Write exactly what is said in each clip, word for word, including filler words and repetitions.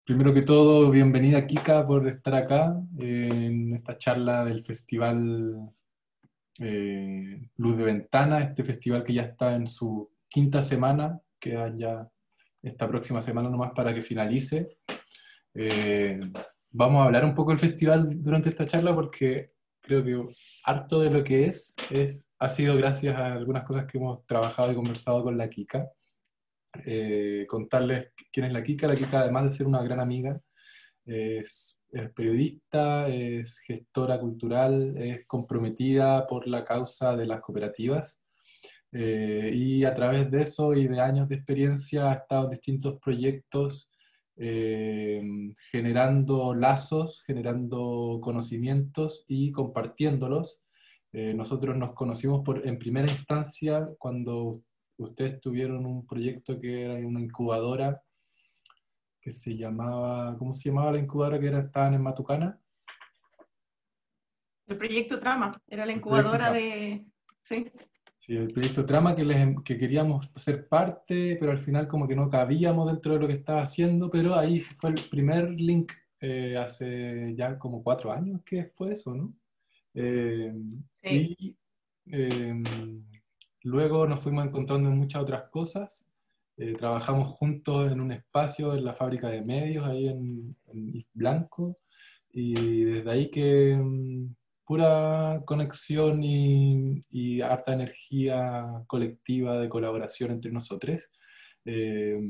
Primero que todo, bienvenida Kika por estar acá eh, en esta charla del Festival eh, Luz de Ventana, este festival que ya está en su quinta semana, queda ya esta próxima semana nomás para que finalice. Eh, Vamos a hablar un poco del festival durante esta charla porque creo que harto de lo que es, es ha sido gracias a algunas cosas que hemos trabajado y conversado con la Kika. Eh, contarles quién es la Kika. La Kika, además de ser una gran amiga, es, es periodista, es gestora cultural, es comprometida por la causa de las cooperativas. Eh, y a través de eso y de años de experiencia ha estado en distintos proyectos, eh, generando lazos, generando conocimientos y compartiéndolos. Eh, nosotros nos conocimos por, en primera instancia cuando ustedes tuvieron un proyecto que era una incubadora que se llamaba, ¿cómo se llamaba la incubadora que era, estaban en Matucana? El proyecto Trama, era la El proyecto incubadora Trama. de... Sí, Sí, el proyecto Trama que, les, que queríamos ser parte, pero al final como que no cabíamos dentro de lo que estaba haciendo, pero ahí fue el primer link eh, hace ya como cuatro años que fue eso, ¿no? Eh, sí. y eh, luego nos fuimos encontrando en muchas otras cosas. Eh, trabajamos juntos en un espacio en la fábrica de medios, ahí en, en East Blanco, y desde ahí que mm, pura conexión y, y harta energía colectiva de colaboración entre nosotros. Eh,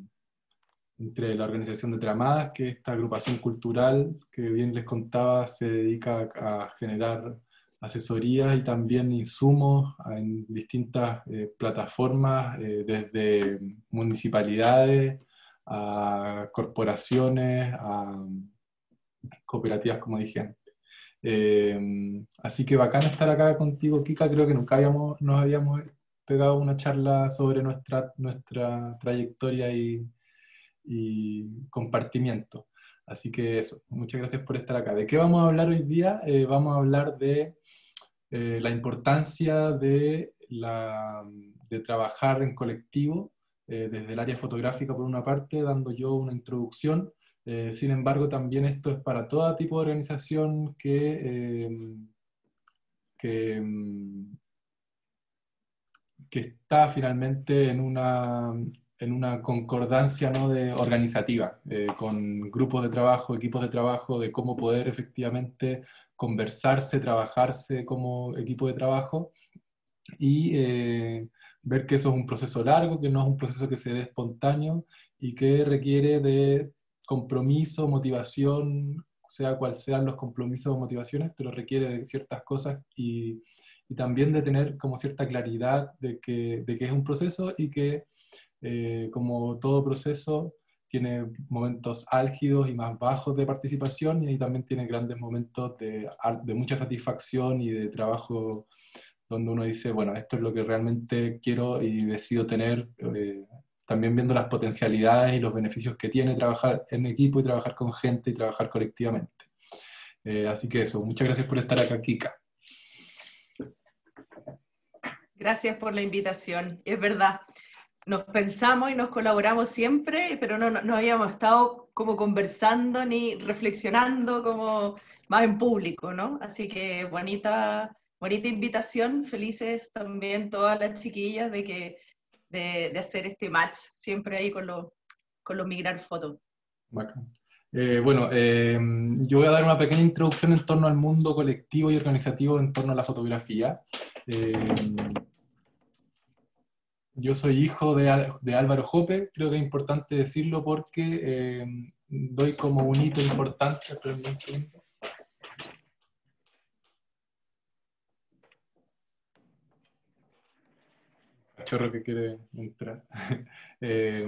Entre la organización de Tramadas, que es esta agrupación cultural que bien les contaba, se dedica a, a generar asesorías y también insumos en distintas eh, plataformas, eh, desde municipalidades a corporaciones, a cooperativas, como dije antes. Eh, así que bacán estar acá contigo, Kika. Creo que nunca habíamos, nos habíamos pegado una charla sobre nuestra, nuestra trayectoria y, y compartimiento. Así que eso, muchas gracias por estar acá. ¿De qué vamos a hablar hoy día? Eh, vamos a hablar de eh, la importancia de, la, de trabajar en colectivo, eh, desde el área fotográfica por una parte, dando yo una introducción. Eh, sin embargo, también esto es para todo tipo de organización que, eh, que, mm, que está finalmente en una, en una concordancia, ¿no?, de organizativa, eh, con grupos de trabajo, equipos de trabajo, de cómo poder efectivamente conversarse, trabajarse como equipo de trabajo y eh, ver que eso es un proceso largo, que no es un proceso que se dé espontáneo y que requiere de compromiso, motivación, sea cual sean los compromisos o motivaciones, pero requiere de ciertas cosas y, y también de tener como cierta claridad de que, de que es un proceso y que eh, como todo proceso tiene momentos álgidos y más bajos de participación y también tiene grandes momentos de, de mucha satisfacción y de trabajo donde uno dice, bueno, esto es lo que realmente quiero y decido tener, eh, también viendo las potencialidades y los beneficios que tiene trabajar en equipo y trabajar con gente y trabajar colectivamente. Eh, así que eso, muchas gracias por estar acá, Kika. Gracias por la invitación. Es verdad, nos pensamos y nos colaboramos siempre, pero no, no, no habíamos estado como conversando ni reflexionando como más en público, ¿no? Así que bonita, bonita invitación, felices también todas las chiquillas de, que, de, de hacer este match siempre ahí con los, con los Migrar Fotos. Bacán. Eh, bueno, eh, yo voy a dar una pequeña introducción en torno al mundo colectivo y organizativo en torno a la fotografía. Eh, yo soy hijo de, de Álvaro Jope, creo que es importante decirlo porque eh, doy como un hito importante. Espérenme un segundo. Cachorro que quiere entrar. eh,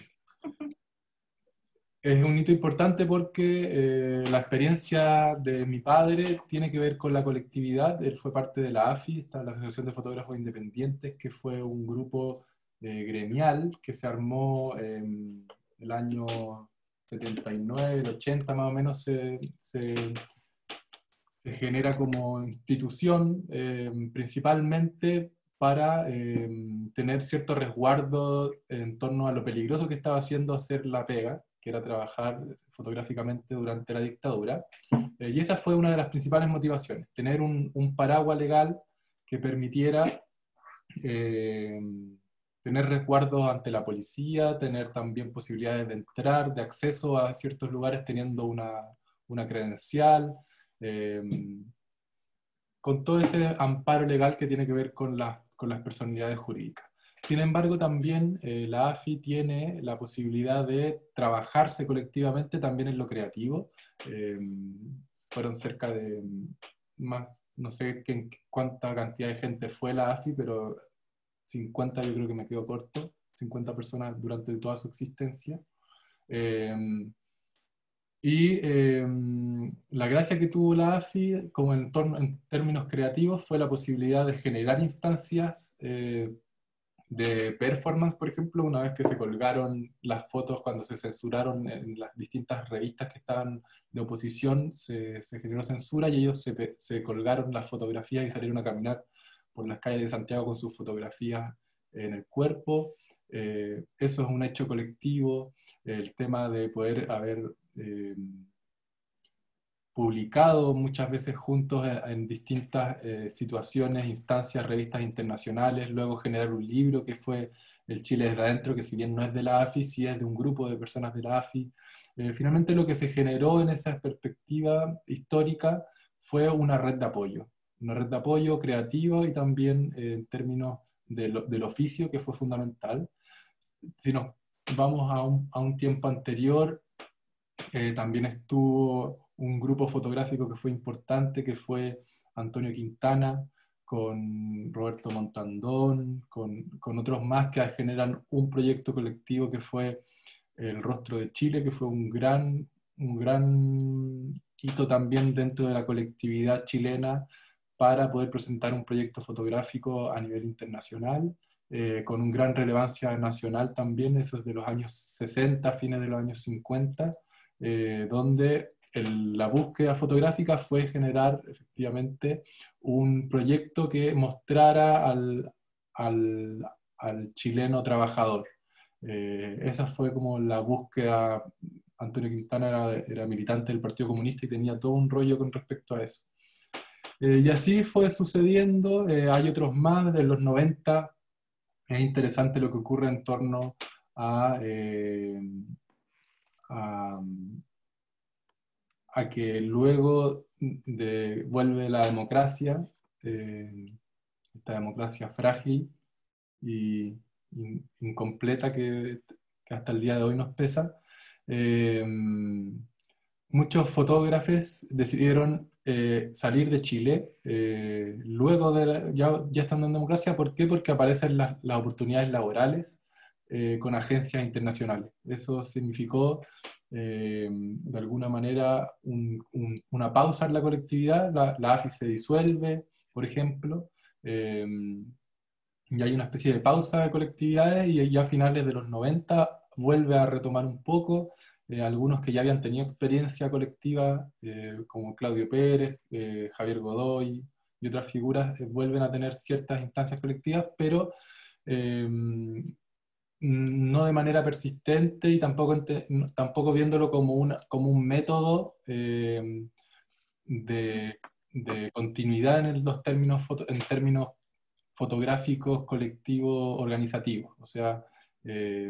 es un hito importante porque eh, la experiencia de mi padre tiene que ver con la colectividad. Él fue parte de la A F I, esta, la Asociación de Fotógrafos Independientes, que fue un grupo eh, gremial que se armó en el año setenta y nueve, el ochenta más o menos, se, se, se genera como institución, eh, principalmente para eh, tener cierto resguardo en torno a lo peligroso que estaba haciendo hacer la pega, que era trabajar fotográficamente durante la dictadura. Eh, y esa fue una de las principales motivaciones, tener un, un paraguas legal que permitiera eh, tener resguardos ante la policía, tener también posibilidades de entrar, de acceso a ciertos lugares teniendo una, una credencial, eh, con todo ese amparo legal que tiene que ver con, la, con las personalidades jurídicas. Sin embargo, también eh, la A F I tiene la posibilidad de trabajarse colectivamente también en lo creativo. Eh, fueron cerca de más, no sé qué, cuánta cantidad de gente fue la A F I, pero cincuenta yo creo que me quedo corto, cincuenta personas durante toda su existencia. Eh, y eh, la gracia que tuvo la A F I, como en, torno, en términos creativos, fue la posibilidad de generar instancias eh, de performance, por ejemplo, una vez que se colgaron las fotos cuando se censuraron en las distintas revistas que estaban de oposición, se, se generó censura y ellos se, se colgaron las fotografías y salieron a caminar por las calles de Santiago con sus fotografías en el cuerpo. Eh, eso es un hecho colectivo. El tema de poder haber eh, publicado muchas veces juntos en, en distintas eh, situaciones, instancias, revistas internacionales, luego generar un libro que fue El Chile desde adentro, que si bien no es de la A F I, sí es de un grupo de personas de la A F I. Eh, finalmente lo que se generó en esa perspectiva histórica fue una red de apoyo, una red de apoyo creativo y también eh, en términos de lo, del oficio, que fue fundamental. Si nos vamos a un, a un tiempo anterior, eh, también estuvo un grupo fotográfico que fue importante, que fue Antonio Quintana, con Roberto Montandón, con, con otros más que generan un proyecto colectivo que fue El Rostro de Chile, que fue un gran, un gran hito también dentro de la colectividad chilena para poder presentar un proyecto fotográfico a nivel internacional, eh, con una gran relevancia nacional también, eso es de los años sesenta, fines de los años cincuenta, eh, donde el, la búsqueda fotográfica fue generar efectivamente un proyecto que mostrara al, al, al chileno trabajador. Eh, esa fue como la búsqueda. Antonio Quintana era, era militante del Partido Comunista y tenía todo un rollo con respecto a eso. Eh, y así fue sucediendo. Eh, hay otros más de los noventa. Es interesante lo que ocurre en torno a, eh, a, a que luego de, vuelve la democracia, eh, esta democracia frágil y in, incompleta que, que hasta el día de hoy nos pesa. Eh, muchos fotógrafos decidieron eh, salir de Chile eh, luego de la, ya, ya estando en democracia. ¿Por qué? Porque aparecen las, las oportunidades laborales eh, con agencias internacionales. Eso significó eh, de alguna manera un, un, una pausa en la colectividad. La, la A F I se disuelve, por ejemplo, eh, y hay una especie de pausa de colectividades, y ya a finales de los noventa vuelve a retomar un poco. Eh, algunos que ya habían tenido experiencia colectiva, eh, como Claudio Pérez, eh, Javier Godoy y otras figuras, eh, vuelven a tener ciertas instancias colectivas, pero eh, no de manera persistente y tampoco, tampoco viéndolo como, una, como un método eh, de, de, continuidad en los términos, foto, en términos fotográficos, colectivos, organizativos. O sea, eh,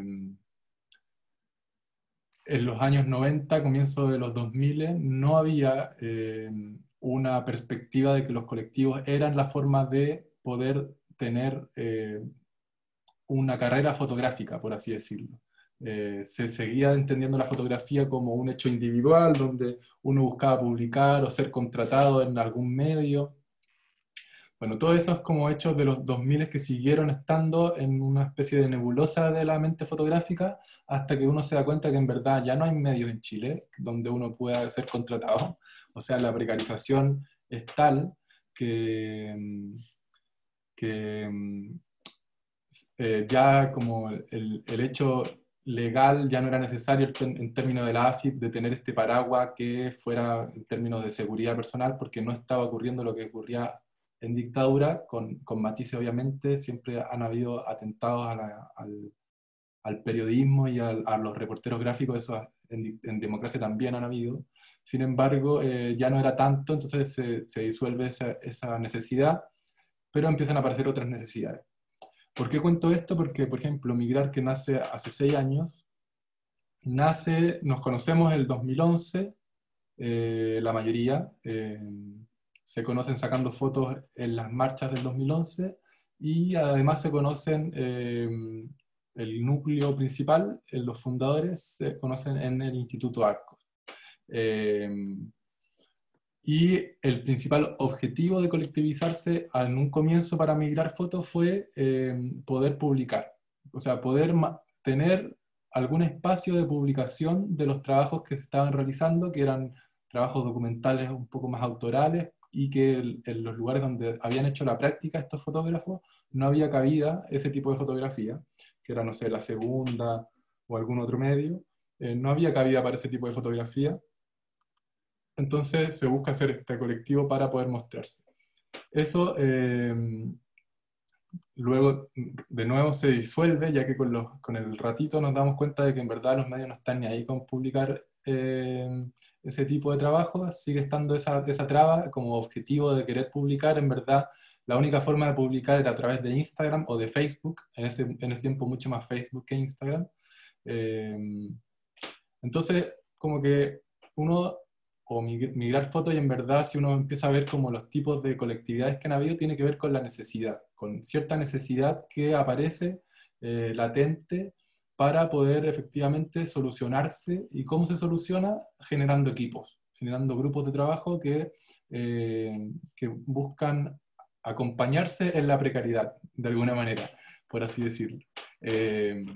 en los años noventa, comienzo de los dos mil, no había eh, una perspectiva de que los colectivos eran la forma de poder tener eh, una carrera fotográfica, por así decirlo. Eh, se seguía entendiendo la fotografía como un hecho individual, donde uno buscaba publicar o ser contratado en algún medio. Bueno, todo eso es como hechos de los dos mil que siguieron estando en una especie de nebulosa de la mente fotográfica, hasta que uno se da cuenta que en verdad ya no hay medios en Chile donde uno pueda ser contratado. O sea, la precarización es tal que, que eh, ya como el, el hecho legal ya no era necesario en, en términos de la A F I de tener este paraguas que fuera en términos de seguridad personal, porque no estaba ocurriendo lo que ocurría en dictadura, con, con matices obviamente. Siempre han habido atentados a la, al, al periodismo y al, a los reporteros gráficos, eso en, en democracia también han habido. Sin embargo, eh, ya no era tanto, entonces se, se disuelve esa, esa necesidad, pero empiezan a aparecer otras necesidades. ¿Por qué cuento esto? Porque, por ejemplo, Migrar, que nace hace seis años, nace, nos conocemos en el dos mil once, eh, la mayoría, eh, se conocen sacando fotos en las marchas del dos mil once, y además se conocen, eh, el núcleo principal, eh, los fundadores, se conocen en el Instituto Arcos. Eh, y el principal objetivo de colectivizarse en un comienzo para Migrar Fotos fue eh, poder publicar, o sea, poder tener algún espacio de publicación de los trabajos que se estaban realizando, que eran trabajos documentales un poco más autorales, y que en los lugares donde habían hecho la práctica estos fotógrafos no había cabida ese tipo de fotografía, que era, no sé, La Segunda o algún otro medio, eh, no había cabida para ese tipo de fotografía. Entonces se busca hacer este colectivo para poder mostrarse. Eso eh, luego de nuevo se disuelve, ya que con, los, con el ratito nos damos cuenta de que en verdad los medios no están ni ahí con publicar eh, ese tipo de trabajo. Sigue estando esa, esa traba como objetivo de querer publicar. En verdad la única forma de publicar era a través de Instagram o de Facebook, en ese, en ese tiempo mucho más Facebook que Instagram. Eh, entonces como que uno, o Migrar Fotos, y en verdad si uno empieza a ver como los tipos de colectividades que han habido, tiene que ver con la necesidad, con cierta necesidad que aparece eh, latente para poder efectivamente solucionarse. ¿Y cómo se soluciona? Generando equipos, generando grupos de trabajo que, eh, que buscan acompañarse en la precariedad, de alguna manera, por así decirlo. Eh,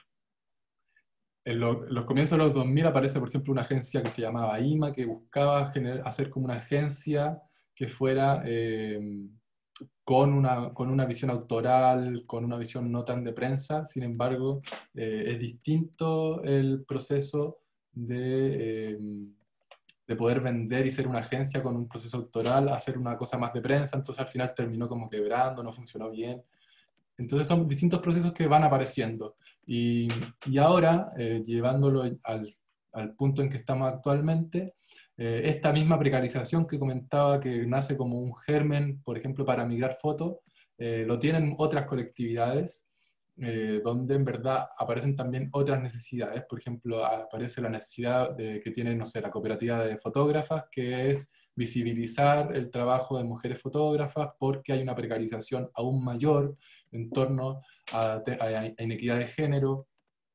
En, lo, en los comienzos de los dos mil aparece, por ejemplo, una agencia que se llamaba I M A, que buscaba generar, hacer como una agencia que fuera eh, con, una, con una visión autoral, con una visión no tan de prensa. Sin embargo, eh, es distinto el proceso de, eh, de poder vender y ser una agencia con un proceso autoral a hacer una cosa más de prensa. Entonces al final terminó como quebrando, no funcionó bien. Entonces son distintos procesos que van apareciendo. Y, y ahora, eh, llevándolo al, al punto en que estamos actualmente, eh, esta misma precarización que comentaba, que nace como un germen, por ejemplo, para Migrar Fotos, eh, lo tienen otras colectividades, eh, donde en verdad aparecen también otras necesidades. Por ejemplo, aparece la necesidad de, que tiene, no sé, la cooperativa de fotógrafas, que es visibilizar el trabajo de mujeres fotógrafas, porque hay una precarización aún mayor en torno a, a, a inequidad de género.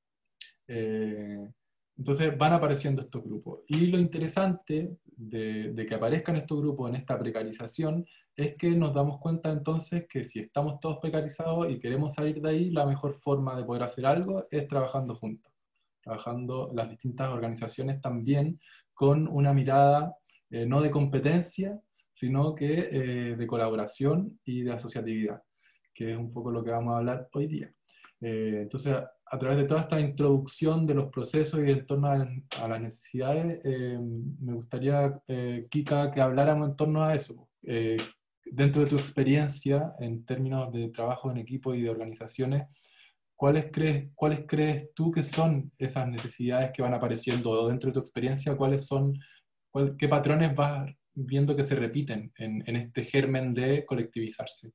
Eh, entonces van apareciendo estos grupos. Y lo interesante de, de que aparezcan estos grupos en esta precarización es que nos damos cuenta entonces que si estamos todos precarizados y queremos salir de ahí, la mejor forma de poder hacer algo es trabajando juntos, trabajando las distintas organizaciones también con una mirada eh, no de competencia, sino que eh, de colaboración y de asociatividad, que es un poco lo que vamos a hablar hoy día. Eh, entonces, a través de toda esta introducción de los procesos y en torno a, a las necesidades, eh, me gustaría, eh, Kika, que habláramos en torno a eso. Eh, dentro de tu experiencia en términos de trabajo en equipo y de organizaciones, ¿cuáles crees, ¿cuáles crees tú que son esas necesidades que van apareciendo? O dentro de tu experiencia, ¿cuáles son, cuál, qué patrones vas viendo que se repiten en, en este germen de colectivizarse?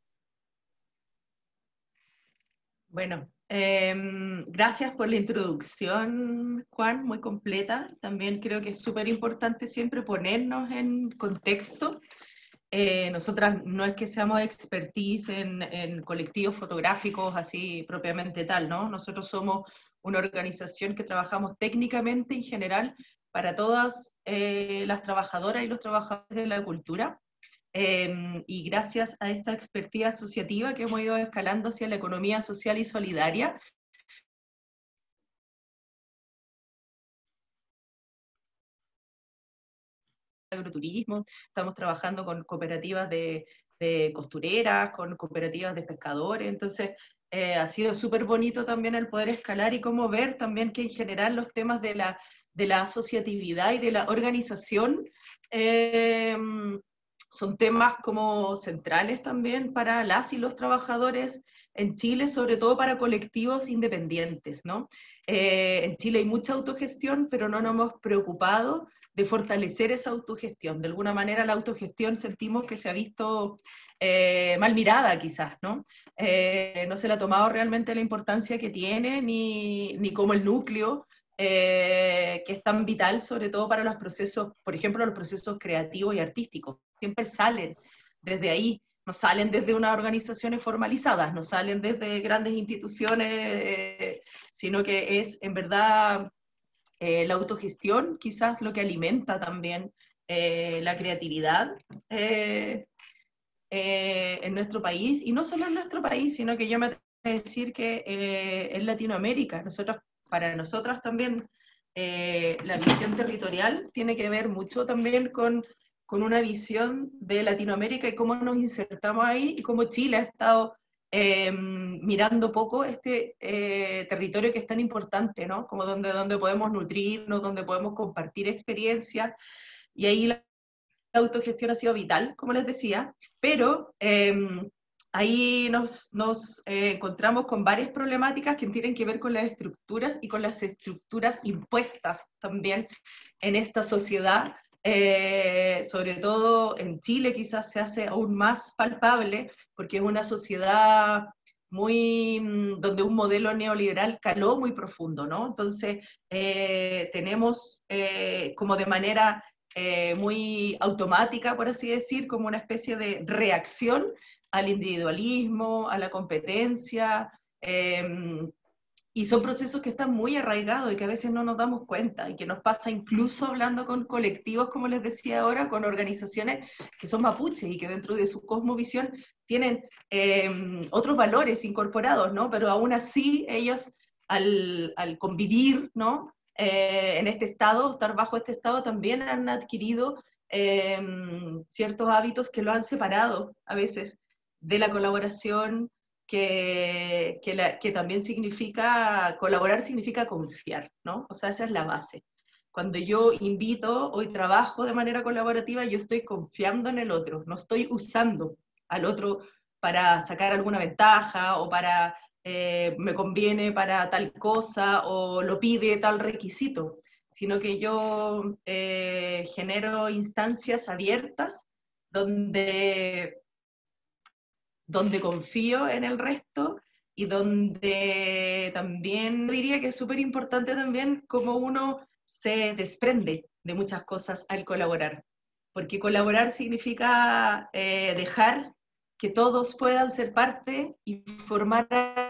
Bueno, eh, gracias por la introducción, Juan, muy completa. También creo que es súper importante siempre ponernos en contexto. Eh, nosotras no es que seamos expertise en, en colectivos fotográficos así propiamente tal, ¿no? Nosotros somos una organización que trabajamos técnicamente en general para todas eh, las trabajadoras y los trabajadores de la cultura. Eh, y gracias a esta expertise asociativa que hemos ido escalando hacia la economía social y solidaria, agroturismo, estamos trabajando con cooperativas de, de costureras, con cooperativas de pescadores, entonces eh, ha sido súper bonito también el poder escalar y cómo ver también que en general los temas de la, de la asociatividad y de la organización eh, son temas como centrales también para las y los trabajadores en Chile, sobre todo para colectivos independientes, ¿no? Eh, en Chile hay mucha autogestión, pero no nos hemos preocupado de fortalecer esa autogestión. De alguna manera la autogestión sentimos que se ha visto eh, mal mirada quizás, ¿no? Eh, no se le ha tomado realmente la importancia que tiene, ni, ni como el núcleo, eh, que es tan vital, sobre todo para los procesos, por ejemplo, los procesos creativos y artísticos. Siempre salen desde ahí, no salen desde unas organizaciones formalizadas, no salen desde grandes instituciones, eh, sino que es en verdad eh, la autogestión quizás lo que alimenta también eh, la creatividad eh, eh, en nuestro país, y no solo en nuestro país, sino que yo me atrevo a decir que eh, en Latinoamérica, nosotros, para nosotras también, eh, la visión territorial tiene que ver mucho también con, con una visión de Latinoamérica y cómo nos insertamos ahí, y cómo Chile ha estado eh, mirando poco este eh, territorio que es tan importante, ¿no? Como donde, donde podemos nutrirnos, donde podemos compartir experiencias, y ahí la autogestión ha sido vital, como les decía, pero eh, ahí nos, nos eh, encontramos con varias problemáticas que tienen que ver con las estructuras y con las estructuras impuestas también en esta sociedad, eh, sobre todo en Chile quizás se hace aún más palpable, porque es una sociedad muy, donde un modelo neoliberal caló muy profundo, ¿no? Entonces, eh, tenemos eh, como de manera eh, muy automática, por así decir, como una especie de reacción al individualismo, a la competencia, eh, y son procesos que están muy arraigados y que a veces no nos damos cuenta, y que nos pasa incluso hablando con colectivos, como les decía ahora, con organizaciones que son mapuches y que dentro de su cosmovisión tienen eh, otros valores incorporados, ¿no? Pero aún así ellos al, al convivir, ¿no? Eh, en este estado, estar bajo este estado, también han adquirido eh, ciertos hábitos que lo han separado a veces de la colaboración, que, que, la, que también significa, colaborar significa confiar, ¿no? O sea, esa es la base. Cuando yo invito, hoy trabajo de manera colaborativa, yo estoy confiando en el otro, no estoy usando al otro para sacar alguna ventaja o para eh, me conviene para tal cosa o lo pide tal requisito, sino que yo eh, genero instancias abiertas donde donde confío en el resto y donde también diría que es súper importante también cómo uno se desprende de muchas cosas al colaborar, porque colaborar significa eh, dejar que todos puedan ser parte y formar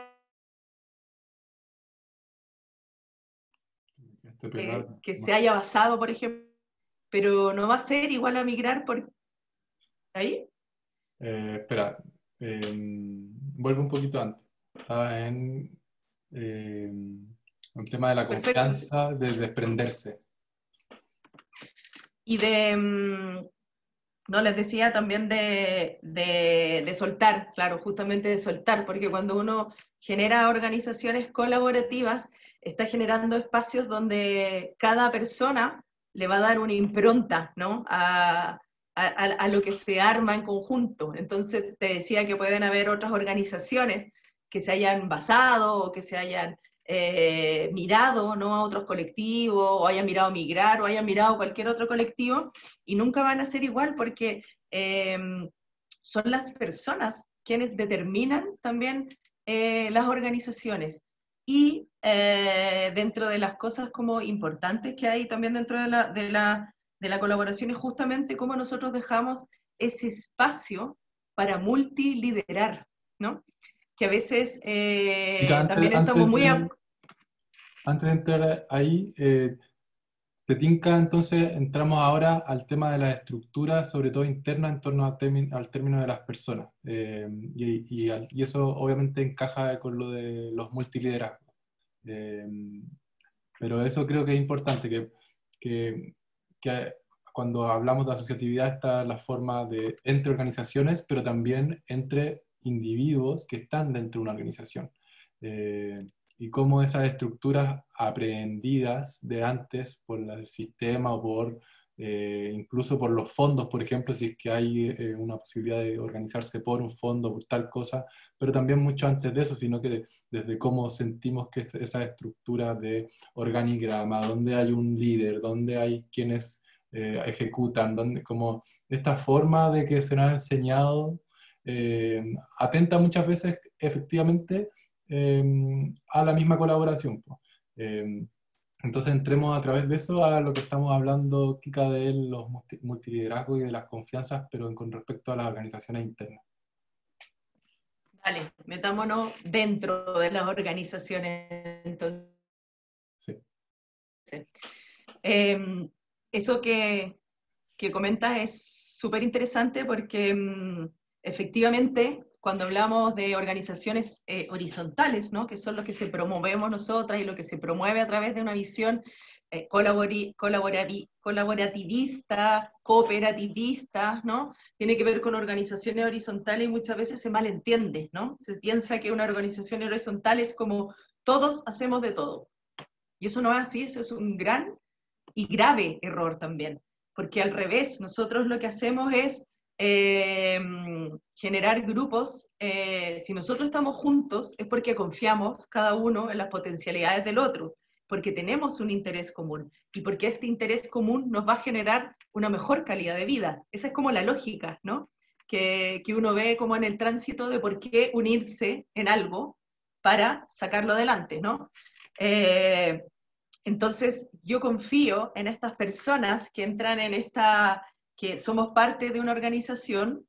eh, que se haya basado, por ejemplo, pero no va a ser igual a migrar por ahí. Eh, espera, eh, vuelvo un poquito antes. Estaba en eh, el tema de la Perfecto. confianza, de desprenderse. Y de, no, les decía también de, de, de soltar, claro, justamente de soltar, porque cuando uno genera organizaciones colaborativas, está generando espacios donde cada persona le va a dar una impronta, ¿no? A, a, a lo que se arma en conjunto. Entonces, te decía que pueden haber otras organizaciones que se hayan basado o que se hayan eh, mirado, ¿no? A otros colectivos, o hayan mirado migrar, o hayan mirado cualquier otro colectivo, y nunca van a ser igual porque eh, son las personas quienes determinan también eh, las organizaciones. Y eh, dentro de las cosas como importantes que hay también dentro de la, de la, de la colaboración es justamente cómo nosotros dejamos ese espacio para multiliderar, ¿no? Que a veces eh, Antes, también estamos antes muy... de, antes de entrar ahí, eh, ¿te tinca entonces? Entramos ahora al tema de las estructuras, sobre todo internas, en torno al, término, al término de las personas. Eh, y, y, y eso obviamente encaja con lo de los multiliderazgos. Eh, pero eso creo que es importante, que, que, que cuando hablamos de asociatividad está la forma de entre organizaciones, pero también entre individuos que están dentro de una organización. Eh, y cómo esas estructuras aprendidas de antes por el sistema o por eh, incluso por los fondos, por ejemplo, si es que hay eh, una posibilidad de organizarse por un fondo, por tal cosa, pero también mucho antes de eso, sino que de- desde cómo sentimos que es- esa estructura de organigrama, donde hay un líder, donde hay quienes eh, ejecutan, donde, como esta forma de que se nos ha enseñado, eh, atenta muchas veces efectivamente eh, a la misma colaboración, po. Eh, entonces entremos a través de eso a lo que estamos hablando, Kika, de los multi- multiliderazgos y de las confianzas, pero con respecto a las organizaciones internas. Dale, metámonos dentro de las organizaciones. Entonces, Sí. eh, eso que, que comentas es súper interesante porque mm, efectivamente cuando hablamos de organizaciones eh, horizontales, ¿no? Que son lo que se promovemos nosotras y lo que se promueve a través de una visión eh, colabori, colabori, colaborativista, cooperativista, ¿no? Tiene que ver con organizaciones horizontales y muchas veces se malentiende, ¿no? Se piensa que una organización horizontal es como todos hacemos de todo. Y eso no es así, eso es un gran y grave error también, porque al revés, nosotros lo que hacemos es eh, generar grupos, eh, si nosotros estamos juntos es porque confiamos cada uno en las potencialidades del otro, porque tenemos un interés común y porque este interés común nos va a generar una mejor calidad de vida. Esa es como la lógica, ¿no? Que, que uno ve como en el tránsito de por qué unirse en algo para sacarlo adelante, ¿no? Eh, entonces, yo confío en estas personas que entran en esta, que somos parte de una organización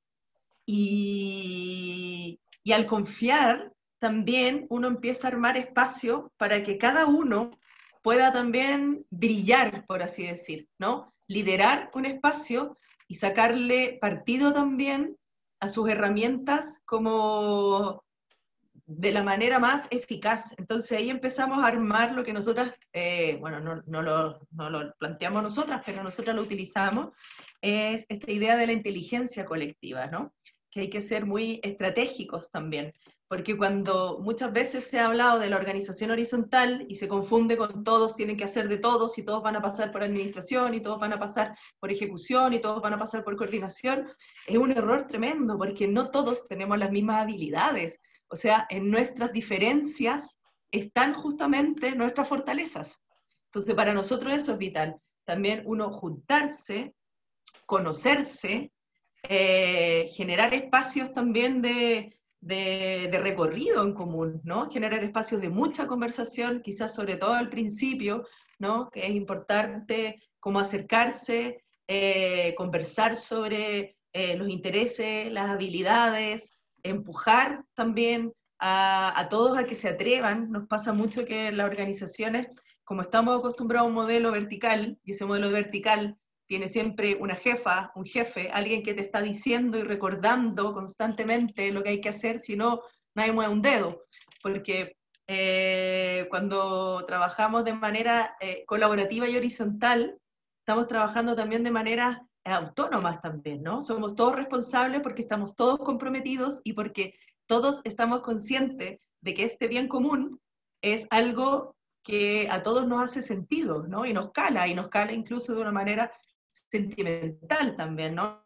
y, y al confiar también uno empieza a armar espacio para que cada uno pueda también brillar, por así decir, ¿no? Liderar un espacio y sacarle partido también a sus herramientas como de la manera más eficaz. Entonces ahí empezamos a armar lo que nosotras, eh, bueno, no, no, lo, no lo planteamos nosotras, pero nosotras lo utilizamos, es esta idea de la inteligencia colectiva, ¿no? Que hay que ser muy estratégicos también, porque cuando muchas veces se ha hablado de la organización horizontal y se confunde con todos tienen que hacer de todos y todos van a pasar por administración y todos van a pasar por ejecución y todos van a pasar por coordinación, es un error tremendo porque no todos tenemos las mismas habilidades. O sea, en nuestras diferencias están justamente nuestras fortalezas. Entonces, para nosotros eso es vital. También uno juntarse, conocerse, eh, generar espacios también de, de, de, recorrido en común, ¿no? Generar espacios de mucha conversación, quizás sobre todo al principio, ¿no? Que es importante cómo acercarse, eh, conversar sobre eh, los intereses, las habilidades, empujar también a, a todos a que se atrevan. Nos pasa mucho que en las organizaciones, como estamos acostumbrados a un modelo vertical, y ese modelo vertical tiene siempre una jefa, un jefe, alguien que te está diciendo y recordando constantemente lo que hay que hacer, si no, nadie mueve un dedo, porque eh, cuando trabajamos de manera eh, colaborativa y horizontal, estamos trabajando también de manera eh, autónomas también, ¿no? Somos todos responsables porque estamos todos comprometidos y porque todos estamos conscientes de que este bien común es algo que a todos nos hace sentido, ¿no? Y nos cala, y nos cala incluso de una manera sentimental también, ¿no?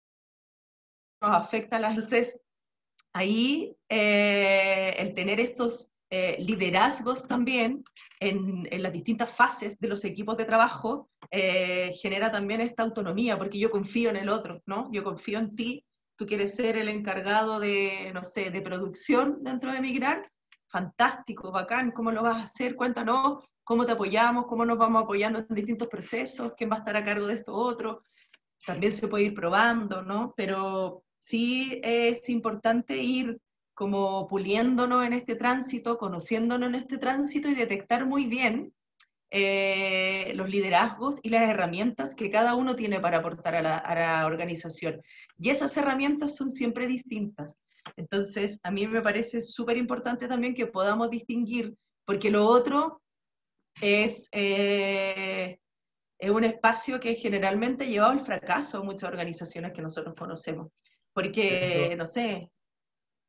Nos afecta a las... Entonces, ahí eh, el tener estos eh, liderazgos también en, en, las distintas fases de los equipos de trabajo eh, genera también esta autonomía, porque yo confío en el otro, ¿no? Yo confío en ti, tú quieres ser el encargado de, no sé, de producción dentro de Migrar, fantástico, bacán, ¿cómo lo vas a hacer? Cuéntanos, ¿cómo te apoyamos? ¿Cómo nos vamos apoyando en distintos procesos? ¿Quién va a estar a cargo de esto otro? También se puede ir probando, ¿no? Pero sí es importante ir como puliéndonos en este tránsito, conociéndonos en este tránsito y detectar muy bien eh, los liderazgos y las herramientas que cada uno tiene para aportar a la, a la organización. Y esas herramientas son siempre distintas. Entonces, a mí me parece súper importante también que podamos distinguir, porque lo otro es... Eh, es un espacio que generalmente ha llevado al fracaso a muchas organizaciones que nosotros conocemos. Porque, Eso, no sé,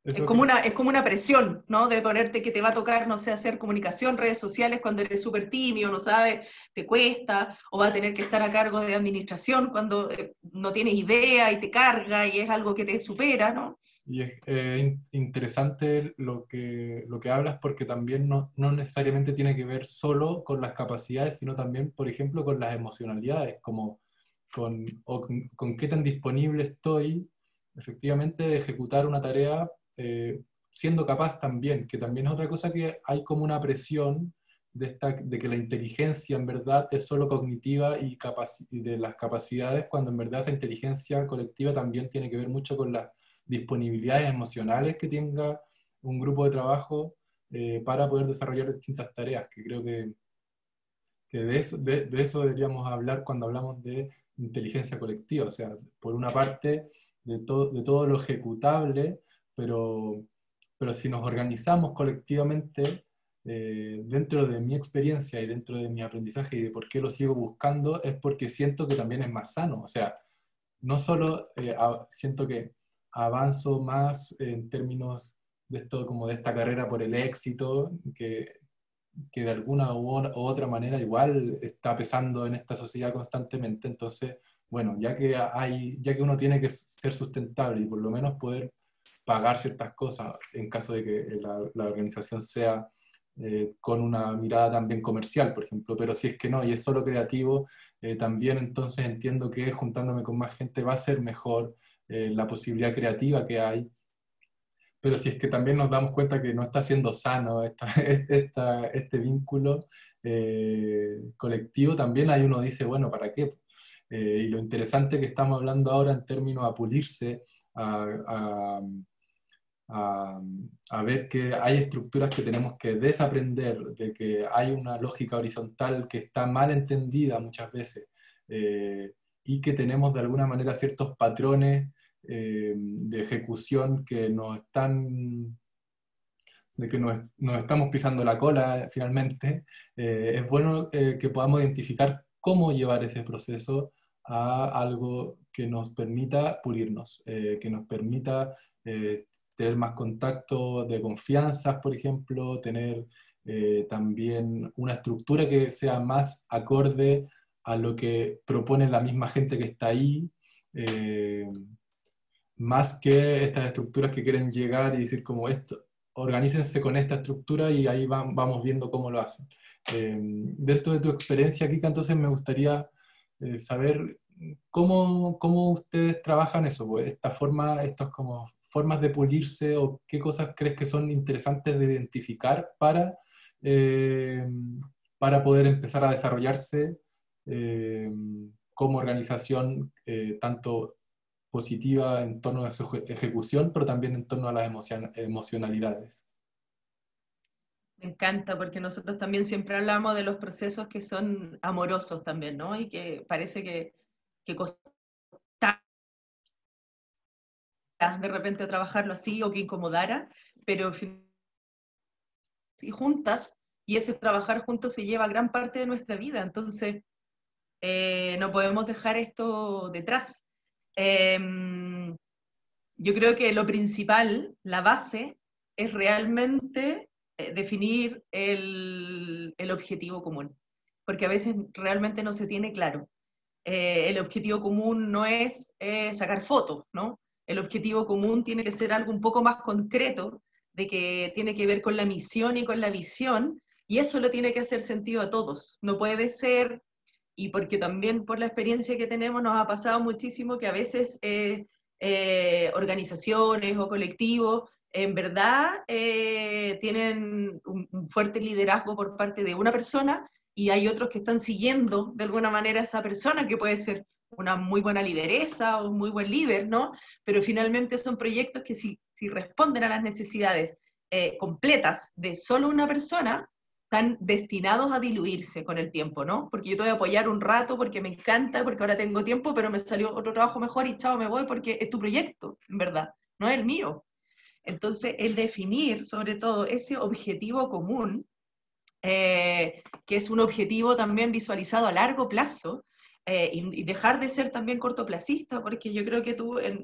Es Eso como, que, una, es como una presión, ¿no? De ponerte que te va a tocar, no sé, hacer comunicación, redes sociales cuando eres súper tímido, no sabes, te cuesta, o va a tener que estar a cargo de administración cuando eh, no tienes idea y te carga y es algo que te supera, ¿no? y es eh, in- interesante lo que, lo que hablas porque también no, no necesariamente tiene que ver solo con las capacidades, sino también, por ejemplo, con las emocionalidades, como con, o con, con qué tan disponible estoy efectivamente de ejecutar una tarea eh, siendo capaz también, que también es otra cosa que hay como una presión de, esta, de que la inteligencia en verdad es solo cognitiva y, capaci- y de las capacidades, cuando en verdad esa inteligencia colectiva también tiene que ver mucho con las disponibilidades emocionales que tenga un grupo de trabajo eh, para poder desarrollar distintas tareas, que creo que, que de, eso, de, de eso deberíamos hablar cuando hablamos de inteligencia colectiva, o sea, por una parte, de, to, de todo lo ejecutable, pero, pero si nos organizamos colectivamente, eh, dentro de mi experiencia y dentro de mi aprendizaje y de por qué lo sigo buscando, es porque siento que también es más sano, o sea, no solo eh, a- siento que avanzo más en términos de esto, como de esta carrera por el éxito, que, que de alguna u, o- u otra manera igual está pesando en esta sociedad constantemente. Entonces, bueno, ya que hay, ya que uno tiene que ser sustentable y por lo menos poder pagar ciertas cosas en caso de que la, la organización sea eh, con una mirada también comercial, por ejemplo, pero si es que no y es solo creativo, eh, también entonces entiendo que juntándome con más gente va a ser mejor eh, la posibilidad creativa que hay, pero si es que también nos damos cuenta que no está siendo sano esta, esta, este vínculo eh, colectivo, también ahí uno dice, bueno, ¿para qué? Eh, y lo interesante que estamos hablando ahora en términos a pulirse, a, a, a, a ver que hay estructuras que tenemos que desaprender, de que hay una lógica horizontal que está mal entendida muchas veces, eh, y que tenemos de alguna manera ciertos patrones eh, de ejecución que nos están, de que nos, nos estamos pisando la cola finalmente. Eh, es bueno eh, que podamos identificar cómo llevar ese proceso a algo que nos permita pulirnos, eh, que nos permita eh, tener más contacto de confianza, por ejemplo, tener eh, también una estructura que sea más acorde a lo que propone la misma gente que está ahí, eh, más que estas estructuras que quieren llegar y decir como esto, organícense con esta estructura y ahí van, vamos viendo cómo lo hacen. Eh, dentro de tu experiencia, Kika, entonces me gustaría eh, saber cómo, cómo ustedes trabajan eso, pues, esta forma, estas como formas de pulirse o qué cosas crees que son interesantes de identificar para, eh, para poder empezar a desarrollarse eh, como organización, eh, tanto positiva en torno a su eje- ejecución, pero también en torno a las emocion- emocionalidades. Me encanta porque nosotros también siempre hablamos de los procesos que son amorosos también, ¿no? Y que parece que, que costara de repente trabajarlo así o que incomodara, pero si juntas, y ese trabajar juntos se lleva gran parte de nuestra vida, entonces eh, no podemos dejar esto detrás. Eh, yo creo que lo principal, la base, es realmente eh, definir el, el, objetivo común, porque a veces realmente no se tiene claro. Eh, el objetivo común no es eh, sacar fotos, ¿no? El objetivo común tiene que ser algo un poco más concreto, de que tiene que ver con la misión y con la visión, y eso lo tiene que hacer sentido a todos. No puede ser, y porque también por la experiencia que tenemos nos ha pasado muchísimo que a veces eh, eh, organizaciones o colectivos en verdad eh, tienen un, un fuerte liderazgo por parte de una persona y hay otros que están siguiendo de alguna manera a esa persona que puede ser una muy buena lideresa o un muy buen líder, ¿no? Pero finalmente son proyectos que si, si responden a las necesidades eh, completas de solo una persona, están destinados a diluirse con el tiempo, ¿no? Porque yo te voy a apoyar un rato porque me encanta, porque ahora tengo tiempo, pero me salió otro trabajo mejor y chao, me voy porque es tu proyecto, en verdad, no es el mío. Entonces, el definir sobre todo ese objetivo común, eh, que es un objetivo también visualizado a largo plazo, eh, y, y, dejar de ser también cortoplacista, porque yo creo que tú en,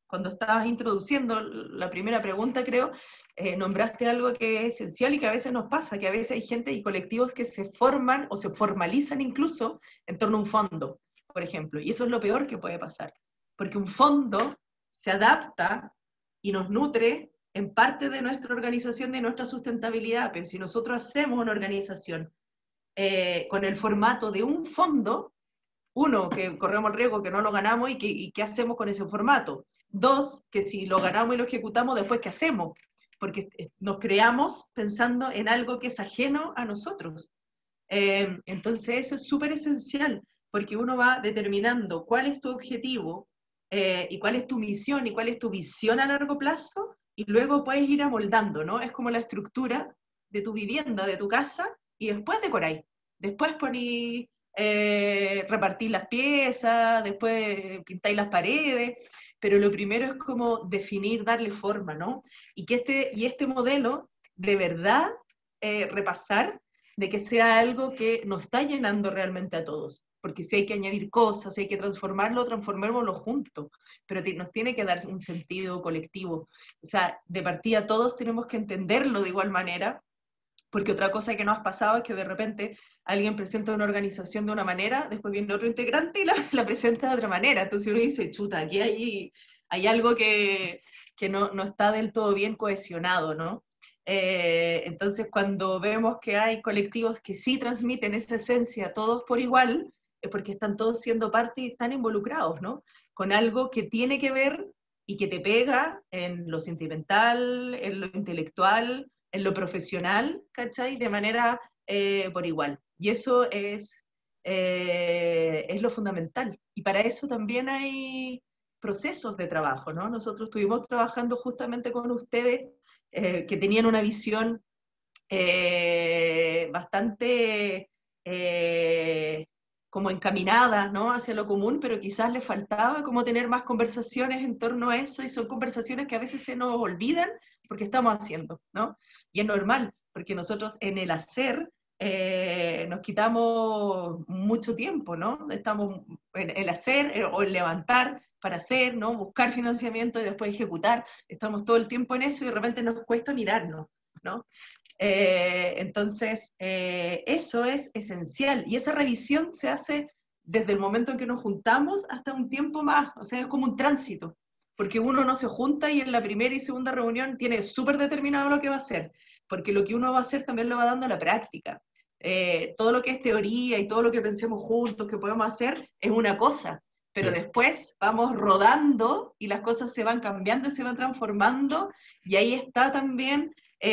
cuando estabas introduciendo la primera pregunta, creo, eh, nombraste algo que es esencial y que a veces nos pasa, que a veces hay gente y colectivos que se forman o se formalizan incluso en torno a un fondo, por ejemplo, y eso es lo peor que puede pasar, porque un fondo se adapta y nos nutre en parte de nuestra organización, de nuestra sustentabilidad, pero si nosotros hacemos una organización eh, con el formato de un fondo, uno, que corremos el riesgo que no lo ganamos y, que, y qué hacemos con ese formato. Dos, que si lo ganamos y lo ejecutamos, después qué hacemos, porque nos creamos pensando en algo que es ajeno a nosotros. Eh, entonces eso es súper esencial, porque uno va determinando cuál es tu objetivo eh, y cuál es tu misión y cuál es tu visión a largo plazo, y luego puedes ir amoldando, ¿no? Es como la estructura de tu vivienda, de tu casa, y después decoráis. Después ponéis, eh, repartís las piezas, después pintáis las paredes, pero lo primero es como definir, darle forma, ¿no? Y que este, y este modelo, de verdad, eh, repasar de que sea algo que nos está llenando realmente a todos. Porque si hay que añadir cosas, si hay que transformarlo, transformémoslo juntos. Pero nos tiene que dar un sentido colectivo. O sea, de partida todos tenemos que entenderlo de igual manera, porque otra cosa que nos ha pasado es que de repente alguien presenta una organización de una manera, después viene otro integrante y la, la presenta de otra manera. Entonces uno dice, chuta, aquí hay, hay algo que, que no, no está del todo bien cohesionado, ¿no? Eh, entonces, cuando vemos que hay colectivos que sí transmiten esa esencia, todos por igual, es porque están todos siendo parte y están involucrados, ¿no? Con algo que tiene que ver y que te pega en lo sentimental, en lo intelectual, en lo profesional, ¿cachai? De manera eh, por igual. Y eso es, eh, es lo fundamental. Y para eso también hay procesos de trabajo, ¿no? Nosotros estuvimos trabajando justamente con ustedes eh, que tenían una visión eh, bastante eh, como encaminada, ¿no? Hacia lo común, pero quizás les faltaba como tener más conversaciones en torno a eso, y son conversaciones que a veces se nos olvidan porque estamos haciendo, ¿no? Y es normal, porque nosotros en el hacer eh, nos quitamos mucho tiempo, ¿no? Estamos en el hacer o el levantar para hacer, ¿no? Buscar financiamiento y después ejecutar. Estamos todo el tiempo en eso y de repente nos cuesta mirarnos, ¿no? Eh, entonces, eh, eso es esencial. Y esa revisión se hace desde el momento en que nos juntamos hasta un tiempo más. O sea, es como un tránsito. Porque uno no se junta y en la primera y segunda reunión tiene súper determinado lo que va a hacer. Porque lo que uno va a hacer también lo va dando a la práctica. Eh, todo lo que es teoría y todo lo que pensemos juntos que podemos hacer es una cosa. Pero sí, después vamos rodando y las cosas se van cambiando y se van transformando. Y ahí está también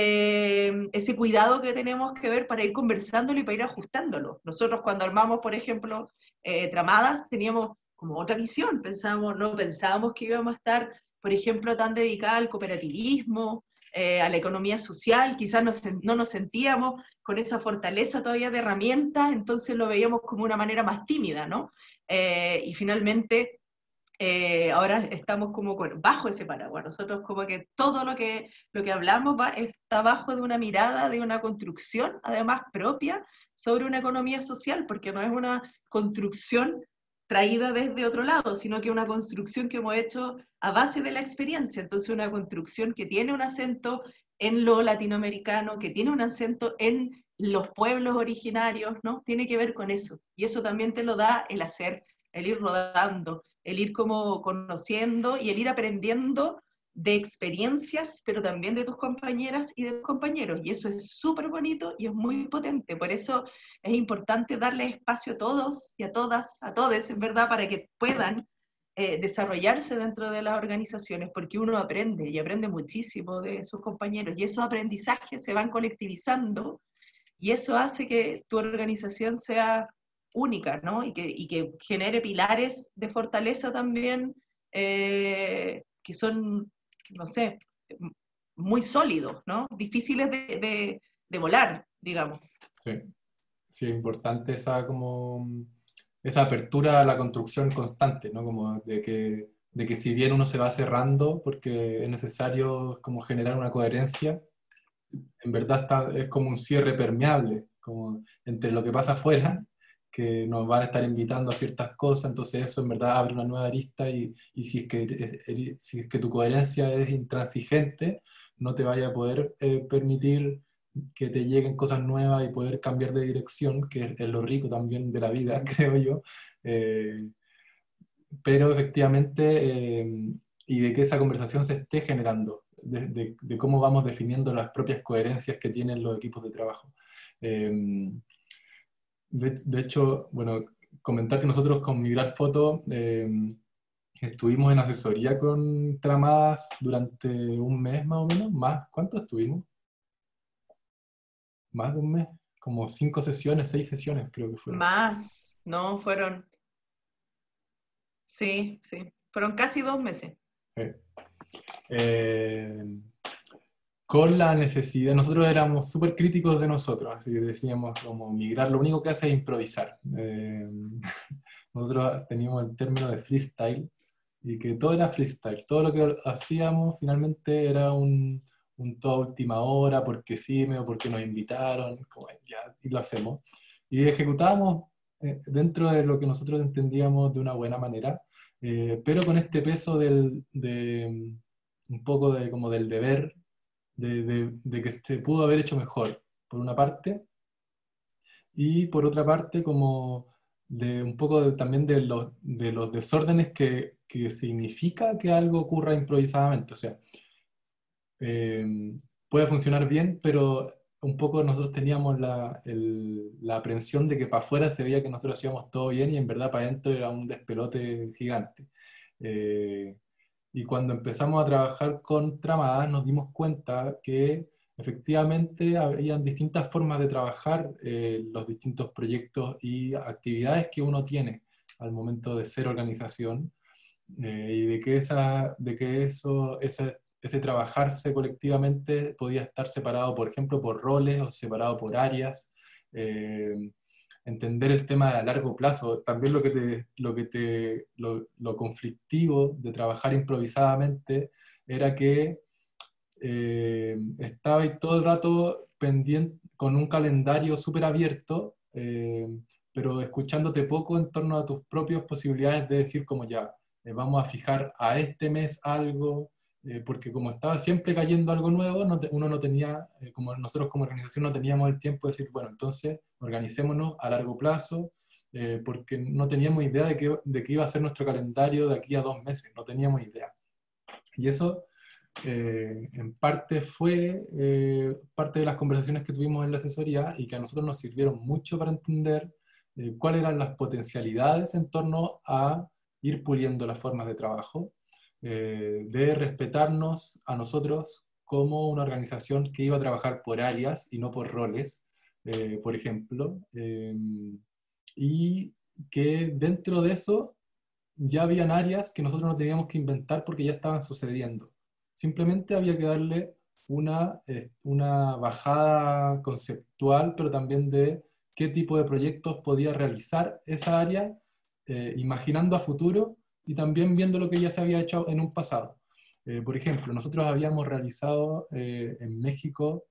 eh, ese cuidado que tenemos que ver para ir conversándolo y para ir ajustándolo. Nosotros cuando armamos, por ejemplo, eh, tramadas, teníamos como otra visión, pensábamos, no pensábamos que íbamos a estar, por ejemplo, tan dedicadas al cooperativismo, eh, a la economía social, quizás no, no nos sentíamos con esa fortaleza todavía de herramientas, entonces lo veíamos como una manera más tímida, ¿no? Eh, y finalmente eh, ahora estamos como con, bajo ese paraguas. Nosotros como que todo lo que, lo que hablamos va, está bajo de una mirada, de una construcción, además propia, sobre una economía social, porque no es una construcción traída desde otro lado, sino que una construcción que hemos hecho a base de la experiencia. Entonces una construcción que tiene un acento en lo latinoamericano, que tiene un acento en los pueblos originarios, ¿no? Tiene que ver con eso. Y eso también te lo da el hacer, el ir rodando, el ir como conociendo y el ir aprendiendo de experiencias, pero también de tus compañeras y de tus compañeros. Y eso es súper bonito y es muy potente. Por eso es importante darle espacio a todos y a todas, a todos, en verdad, para que puedan eh, desarrollarse dentro de las organizaciones, porque uno aprende y aprende muchísimo de sus compañeros. Y esos aprendizajes se van colectivizando y eso hace que tu organización sea única, ¿no? Y que, y que genere pilares de fortaleza también eh, que son, no sé, muy sólidos, ¿no? Difíciles de, de, de volar, digamos. Sí, sí, es importante esa, como, esa apertura a la construcción constante, ¿no? Como de que, de que si bien uno se va cerrando porque es necesario como generar una coherencia, en verdad está, es como un cierre permeable, como entre lo que pasa afuera que nos van a estar invitando a ciertas cosas, entonces eso en verdad abre una nueva arista y, y si, es que, eres- si es que tu coherencia es intransigente, no te vaya a poder eh, permitir que te lleguen cosas nuevas y poder cambiar de dirección, que es, es lo rico también de la vida, creo yo. Eh, pero efectivamente, eh, y de que esa conversación se esté generando, de, de- de cómo vamos definiendo las propias coherencias que tienen los equipos de trabajo. Eh, de, de hecho, bueno, comentar que nosotros con Migrar Foto eh, estuvimos en asesoría con Tramadas durante un mes más o menos, más, ¿cuánto estuvimos? Más de un mes, como cinco sesiones, seis sesiones creo que fueron. Más, no, fueron, sí, sí, fueron casi dos meses. Eh, eh, con la necesidad, nosotros éramos súper críticos de nosotros, así que decíamos como migrar, lo único que hace es improvisar. Eh, nosotros teníamos el término de freestyle, y que todo era freestyle, todo lo que hacíamos finalmente era un, un todo a última hora, porque sí, o porque nos invitaron, como ya, y lo hacemos. Y ejecutábamos eh, dentro de lo que nosotros entendíamos de una buena manera, eh, pero con este peso del, de un poco de, como del deber de, de- de que se pudo haber hecho mejor, por una parte, y por otra parte como de un poco de- también de los, de los desórdenes que, que significa que algo ocurra improvisadamente. O sea, eh, puede funcionar bien, pero un poco nosotros teníamos la, el- la aprensión de que para afuera se veía que nosotros hacíamos todo bien y en verdad para adentro era un despelote gigante. Eh, y cuando empezamos a trabajar con Tramadas nos dimos cuenta que efectivamente habían distintas formas de trabajar eh, los distintos proyectos y actividades que uno tiene al momento de ser organización, eh, y de que, esa, de que eso, ese, ese trabajarse colectivamente podía estar separado, por ejemplo, por roles o separado por áreas. eh, Entender el tema a largo plazo, también lo que te, lo, que te, lo, lo conflictivo de trabajar improvisadamente era que eh, estaba ahí todo el rato pendiente con un calendario súper abierto, eh, pero escuchándote poco en torno a tus propias posibilidades de decir como ya, eh, vamos a fijar a este mes algo, eh, porque como estaba siempre cayendo algo nuevo, no te- uno no tenía, eh, como nosotros como organización no teníamos el tiempo de decir, bueno, entonces organicémonos a largo plazo, eh, porque no teníamos idea de qué, de qué iba a ser nuestro calendario de aquí a dos meses, no teníamos idea. Y eso eh, en parte fue eh, parte de las conversaciones que tuvimos en la asesoría y que a nosotros nos sirvieron mucho para entender eh, cuáles eran las potencialidades en torno a ir puliendo las formas de trabajo, eh, de respetarnos a nosotros como una organización que iba a trabajar por áreas y no por roles, eh, por ejemplo, eh, y que dentro de eso ya habían áreas que nosotros no teníamos que inventar porque ya estaban sucediendo. Simplemente había que darle una, eh, una bajada conceptual, pero también de qué tipo de proyectos podía realizar esa área, eh, imaginando a futuro y también viendo lo que ya se había hecho en un pasado. Eh, por ejemplo, nosotros habíamos realizado eh, en México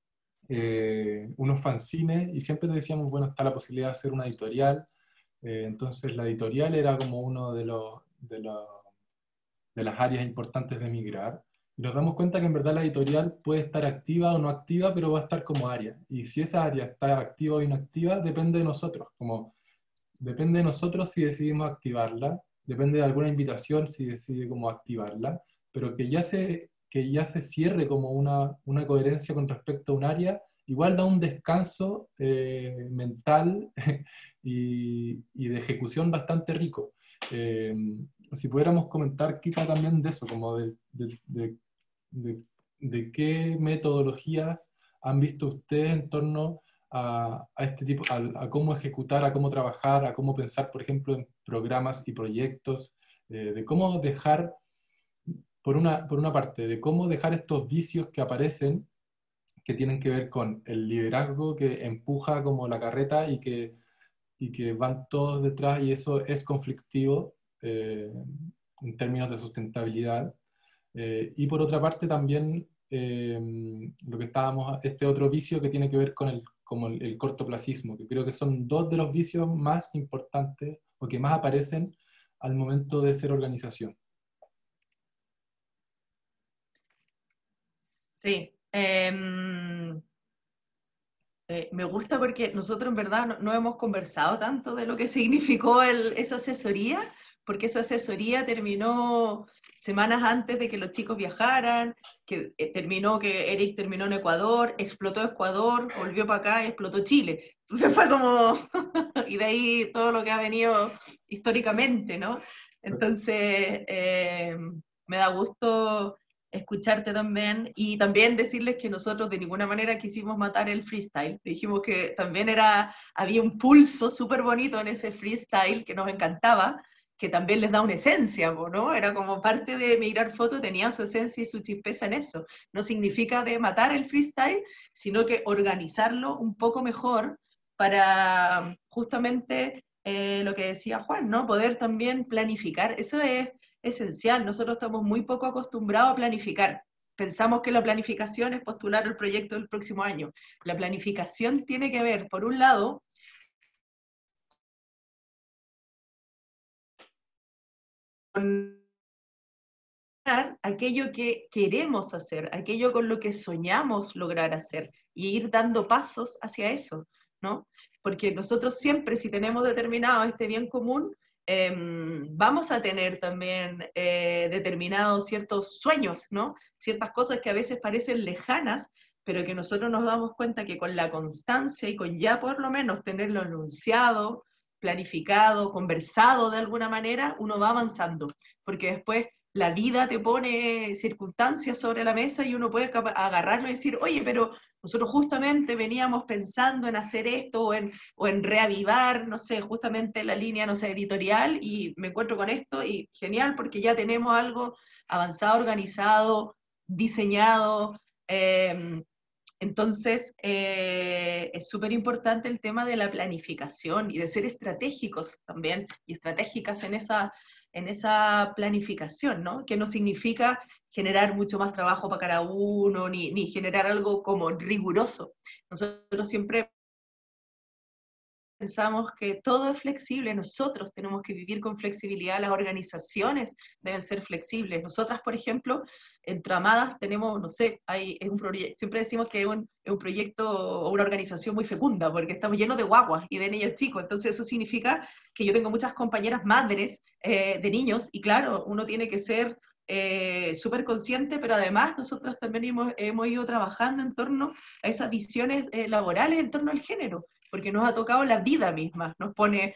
eh, unos fanzines y siempre decíamos, bueno, está la posibilidad de hacer una editorial. Eh, entonces la editorial era como uno de, los, de, los, de las áreas importantes de migrar. Y nos damos cuenta que en verdad la editorial puede estar activa o no activa, pero va a estar como área. Y si esa área está activa o inactiva, depende de nosotros. Como, depende de nosotros si decidimos activarla, depende de alguna invitación si decide cómo activarla, pero que ya se, que ya se cierre como una, una coherencia con respecto a un área, igual da un descanso eh, mental y, y de ejecución bastante rico. Eh, si pudiéramos comentar, Kika, también de eso, como de, de, de, de, de qué metodologías han visto ustedes en torno a, a este tipo, a, a cómo ejecutar, a cómo trabajar, a cómo pensar, por ejemplo, en programas y proyectos, eh, de cómo dejar, por una, por una parte, de cómo dejar estos vicios que aparecen, que tienen que ver con el liderazgo que empuja como la carreta y que y que van todos detrás y eso es conflictivo eh, en términos de sustentabilidad. Eh, y por otra parte también eh, lo que estábamos, este otro vicio que tiene que ver con el, como el, el cortoplacismo, que creo que son dos de los vicios más importantes o que más aparecen al momento de ser organización. Sí. Eh, eh, me gusta porque nosotros en verdad no, no hemos conversado tanto de lo que significó el, esa asesoría, porque esa asesoría terminó semanas antes de que los chicos viajaran, que eh, terminó que Eric terminó en Ecuador, explotó Ecuador, volvió para acá y explotó Chile. Entonces fue como, y de ahí todo lo que ha venido históricamente, ¿no? Entonces, eh, me da gusto escucharte también y también decirles que nosotros de ninguna manera quisimos matar el freestyle. Dijimos que también era, había un pulso súper bonito en ese freestyle que nos encantaba, que también les da una esencia, ¿no? Era como parte de Migrar Foto, tenía su esencia y su chispeza en eso. No significa de matar el freestyle, sino que organizarlo un poco mejor para justamente eh, lo que decía Juan, ¿no? Poder también planificar. Eso es esencial. Nosotros estamos muy poco acostumbrados a planificar. Pensamos que la planificación es postular el proyecto del próximo año. La planificación tiene que ver, por un lado, con aquello que queremos hacer, aquello con lo que soñamos lograr hacer y ir dando pasos hacia eso, ¿no? Porque nosotros siempre, si tenemos determinado este bien común, eh, vamos a tener también eh, determinados ciertos sueños, ¿no? Ciertas cosas que a veces parecen lejanas, pero que nosotros nos damos cuenta que con la constancia y con ya por lo menos tenerlo anunciado, planificado, conversado de alguna manera, uno va avanzando, porque después la vida te pone circunstancias sobre la mesa y uno puede agarrarlo y decir, oye, pero nosotros justamente veníamos pensando en hacer esto o en, o en reavivar, no sé, justamente la línea, no sé, editorial y me encuentro con esto y genial porque ya tenemos algo avanzado, organizado, diseñado. Eh, entonces, eh, es súper importante el tema de la planificación y de ser estratégicos también y estratégicas en esa, en esa planificación, ¿no? Que no significa generar mucho más trabajo para cada uno, ni, ni generar algo como riguroso. Nosotros siempre pensamos que todo es flexible, nosotros tenemos que vivir con flexibilidad, las organizaciones deben ser flexibles. Nosotras, por ejemplo, en Tramadas tenemos, no sé, hay, es un proyecto, siempre decimos que es un, es un proyecto o una organización muy fecunda, porque estamos llenos de guaguas y de niños chicos, entonces eso significa que yo tengo muchas compañeras madres eh, de niños, y claro, uno tiene que ser eh, súper consciente, pero además nosotros también hemos, hemos ido trabajando en torno a esas visiones eh, laborales en torno al género, porque nos ha tocado la vida misma, nos pone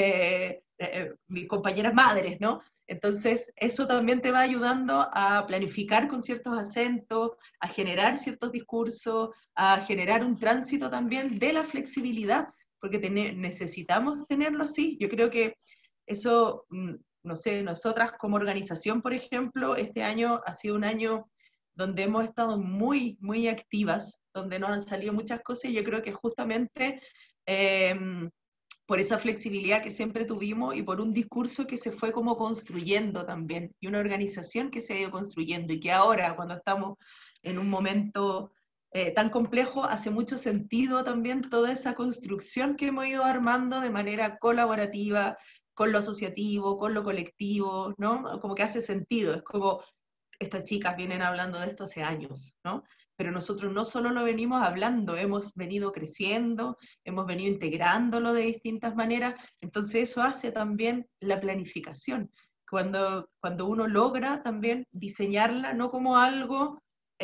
eh, eh, mis compañeras madres, ¿no? Entonces, eso también te va ayudando a planificar con ciertos acentos, a generar ciertos discursos, a generar un tránsito también de la flexibilidad, porque tener, necesitamos tenerlo así. Yo creo que eso, no sé, nosotras como organización, por ejemplo, este año ha sido un año donde hemos estado muy, muy activas, donde nos han salido muchas cosas y yo creo que justamente eh, por esa flexibilidad que siempre tuvimos y por un discurso que se fue como construyendo también y una organización que se ha ido construyendo y que ahora cuando estamos en un momento eh, tan complejo hace mucho sentido también toda esa construcción que hemos ido armando de manera colaborativa con lo asociativo, con lo colectivo, ¿no? Como que hace sentido, es como estas chicas vienen hablando de esto hace años, ¿no? Pero nosotros no solo lo venimos hablando, hemos venido creciendo, hemos venido integrándolo de distintas maneras, entonces eso hace también la planificación, cuando, cuando uno logra también diseñarla no como algo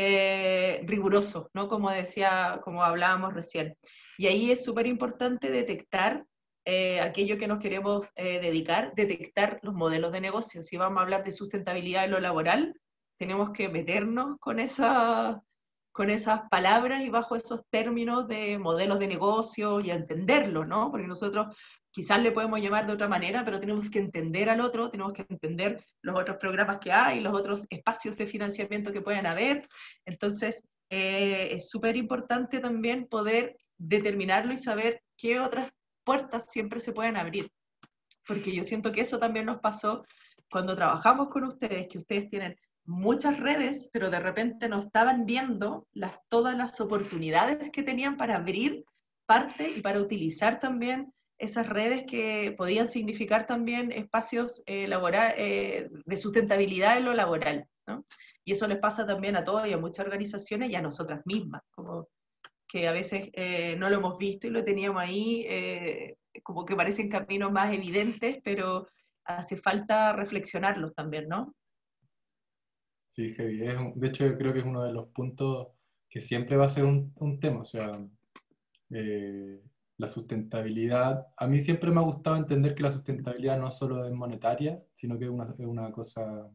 eh, riguroso, ¿no? Como decía, como hablábamos recién. Y ahí es súper importante detectar eh, aquello que nos queremos eh, dedicar, detectar los modelos de negocio. Si vamos a hablar de sustentabilidad en lo laboral, tenemos que meternos con, esa, con esas palabras y bajo esos términos de modelos de negocio y entenderlo, ¿no? Porque nosotros quizás le podemos llamar de otra manera, pero tenemos que entender al otro, tenemos que entender los otros programas que hay, los otros espacios de financiamiento que pueden haber. Entonces, eh, es súper importante también poder determinarlo y saber qué otras puertas siempre se pueden abrir. Porque yo siento que eso también nos pasó cuando trabajamos con ustedes, que ustedes tienen muchas redes, pero de repente no estaban viendo las, todas las oportunidades que tenían para abrir parte y para utilizar también esas redes que podían significar también espacios eh, laboral, eh, de sustentabilidad en lo laboral, ¿no? Y eso les pasa también a todos y a muchas organizaciones y a nosotras mismas, como que a veces eh, no lo hemos visto y lo teníamos ahí, eh, como que parecen caminos más evidentes, pero hace falta reflexionarlos también, ¿no? Sí, heavy. Es un- de hecho, yo creo que es uno de los puntos que siempre va a ser un, un tema. O sea, eh, la sustentabilidad. A mí siempre me ha gustado entender que la sustentabilidad no solo es monetaria, sino que es una, es una cosa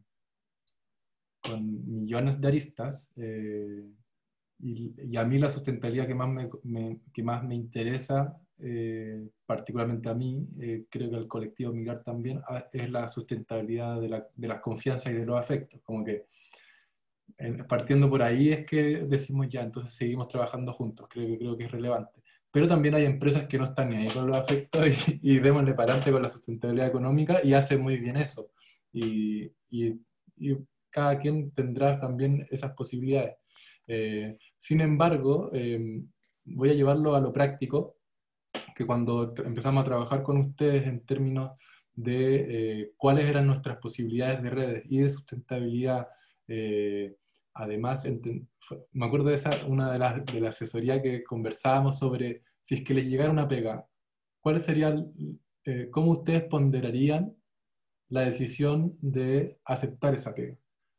con millones de aristas. eh, y, y a mí la sustentabilidad que más me, me- que más me interesa, eh, particularmente a mí, eh, creo que al colectivo Migrar también, ah, es la sustentabilidad de la, de las confianzas y de los afectos. Como que en- partiendo por ahí es que decimos ya, entonces seguimos trabajando juntos, creo que, creo que es relevante. Pero también hay empresas que no están ni ahí con los afectos y, y démosle para adelante con la sustentabilidad económica y hace muy bien eso. Y, y- y cada quien tendrá también esas posibilidades. Eh, sin embargo, eh, voy a llevarlo a lo práctico, que cuando t- empezamos a trabajar con ustedes en términos de eh, cuáles eran nuestras posibilidades de redes y de sustentabilidad, eh, además, enten- fue- me acuerdo de esa, una de las de la asesoría que conversábamos sobre si es que les llegara una pega, ¿cuáles serían, eh, cómo ustedes ponderarían la decisión de aceptar esa pega?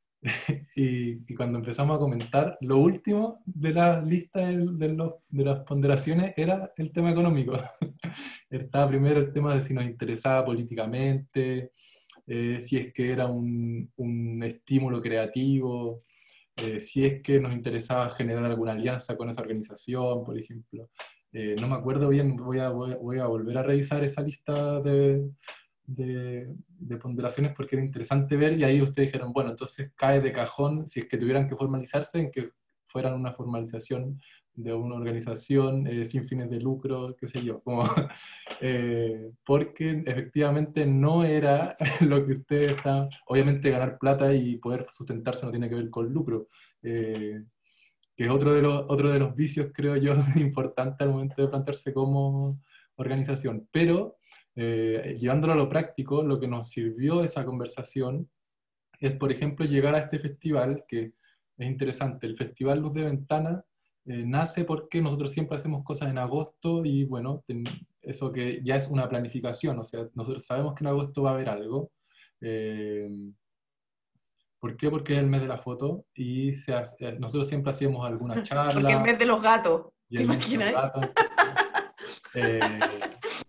Y, y cuando empezamos a comentar, lo último de la lista de, de los- de las ponderaciones era el tema económico. Estaba primero el tema de si nos interesaba políticamente, eh, si es que era un, un estímulo creativo, eh, si es que nos interesaba generar alguna alianza con esa organización, por ejemplo. Eh, no me acuerdo bien, voy a, voy a, voy a volver a revisar esa lista de, de, de ponderaciones porque era interesante ver y ahí ustedes dijeron, bueno, entonces cae de cajón, si es que tuvieran que formalizarse, en que fueran una formalización de una organización eh, sin fines de lucro, qué sé yo, como, eh, porque efectivamente no era lo que ustedes estaban, obviamente ganar plata y poder sustentarse no tiene que ver con lucro, eh, que es otro de, los, otro de los vicios, creo yo, importantes al momento de plantearse como organización. Pero, eh, llevándolo a lo práctico, lo que nos sirvió esa conversación es, por ejemplo, llegar a este festival, que es interesante. El Festival Luz de Ventana eh, nace porque nosotros siempre hacemos cosas en agosto y, bueno, ten- eso que ya es una planificación, o sea, nosotros sabemos que en agosto va a haber algo. eh, ¿Por qué? Porque es el mes de la foto y se hace- eh, nosotros siempre hacíamos alguna Porque el charla mes de los gatos, y ¿te el mes de los imaginas? gatos. Entonces, eh,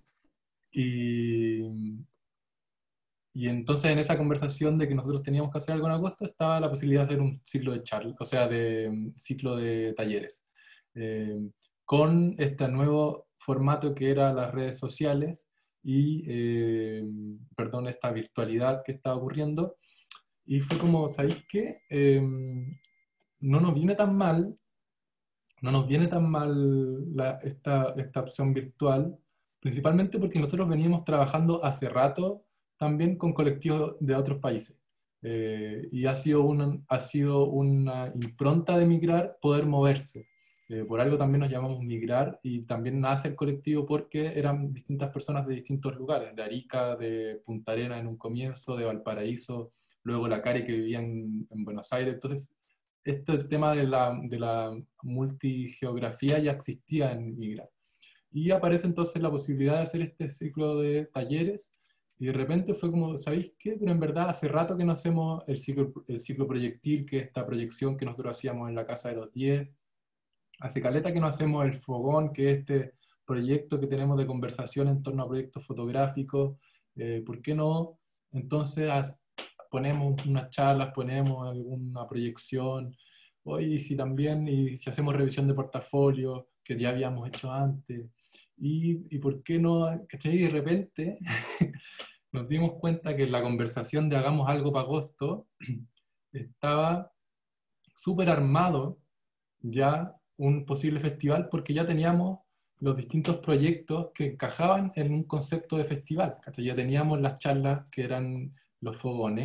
y, y entonces en esa conversación de que nosotros teníamos que hacer algo en agosto estaba la posibilidad de hacer un ciclo de charla, o sea, de um, ciclo de talleres, eh, con este nuevo formato que era las redes sociales y, eh, perdón, esta virtualidad que estaba ocurriendo. Y fue como, ¿sabéis qué? Eh, no nos viene tan mal, no nos viene tan mal la- esta, esta opción virtual, principalmente porque nosotros veníamos trabajando hace rato también con colectivos de otros países. Eh, y ha sido, una, ha sido una impronta de Migrar poder moverse. Eh, por algo también nos llamamos Migrar y también nace el colectivo porque eran distintas personas de distintos lugares, de Arica, de Punta Arenas en un comienzo, de Valparaíso, luego la Cari que vivía en, en Buenos Aires. Entonces, este tema de la, de la multigeografía ya existía en Migra. Y aparece entonces la posibilidad de hacer este ciclo de talleres, y de repente fue como, ¿sabéis qué? Pero en verdad hace rato que no hacemos el ciclo, el ciclo proyectil, que es esta proyección que nosotros hacíamos en la Casa de los Diez. Hace caleta que no hacemos el Fogón, que es este proyecto que tenemos de conversación en torno a proyectos fotográficos. Eh, ¿por qué no? Entonces haz- ponemos unas charlas, ponemos alguna proyección. Oye, y si también, y si hacemos revisión de portafolio, que ya habíamos hecho antes. Y, y por qué no, ¿cachai? Y de repente nos dimos cuenta que en la conversación de hagamos algo para agosto estaba súper armado ya un posible festival porque ya teníamos los distintos proyectos que encajaban en un concepto de festival. ¿Cachai? Ya teníamos las charlas que eran los fogones,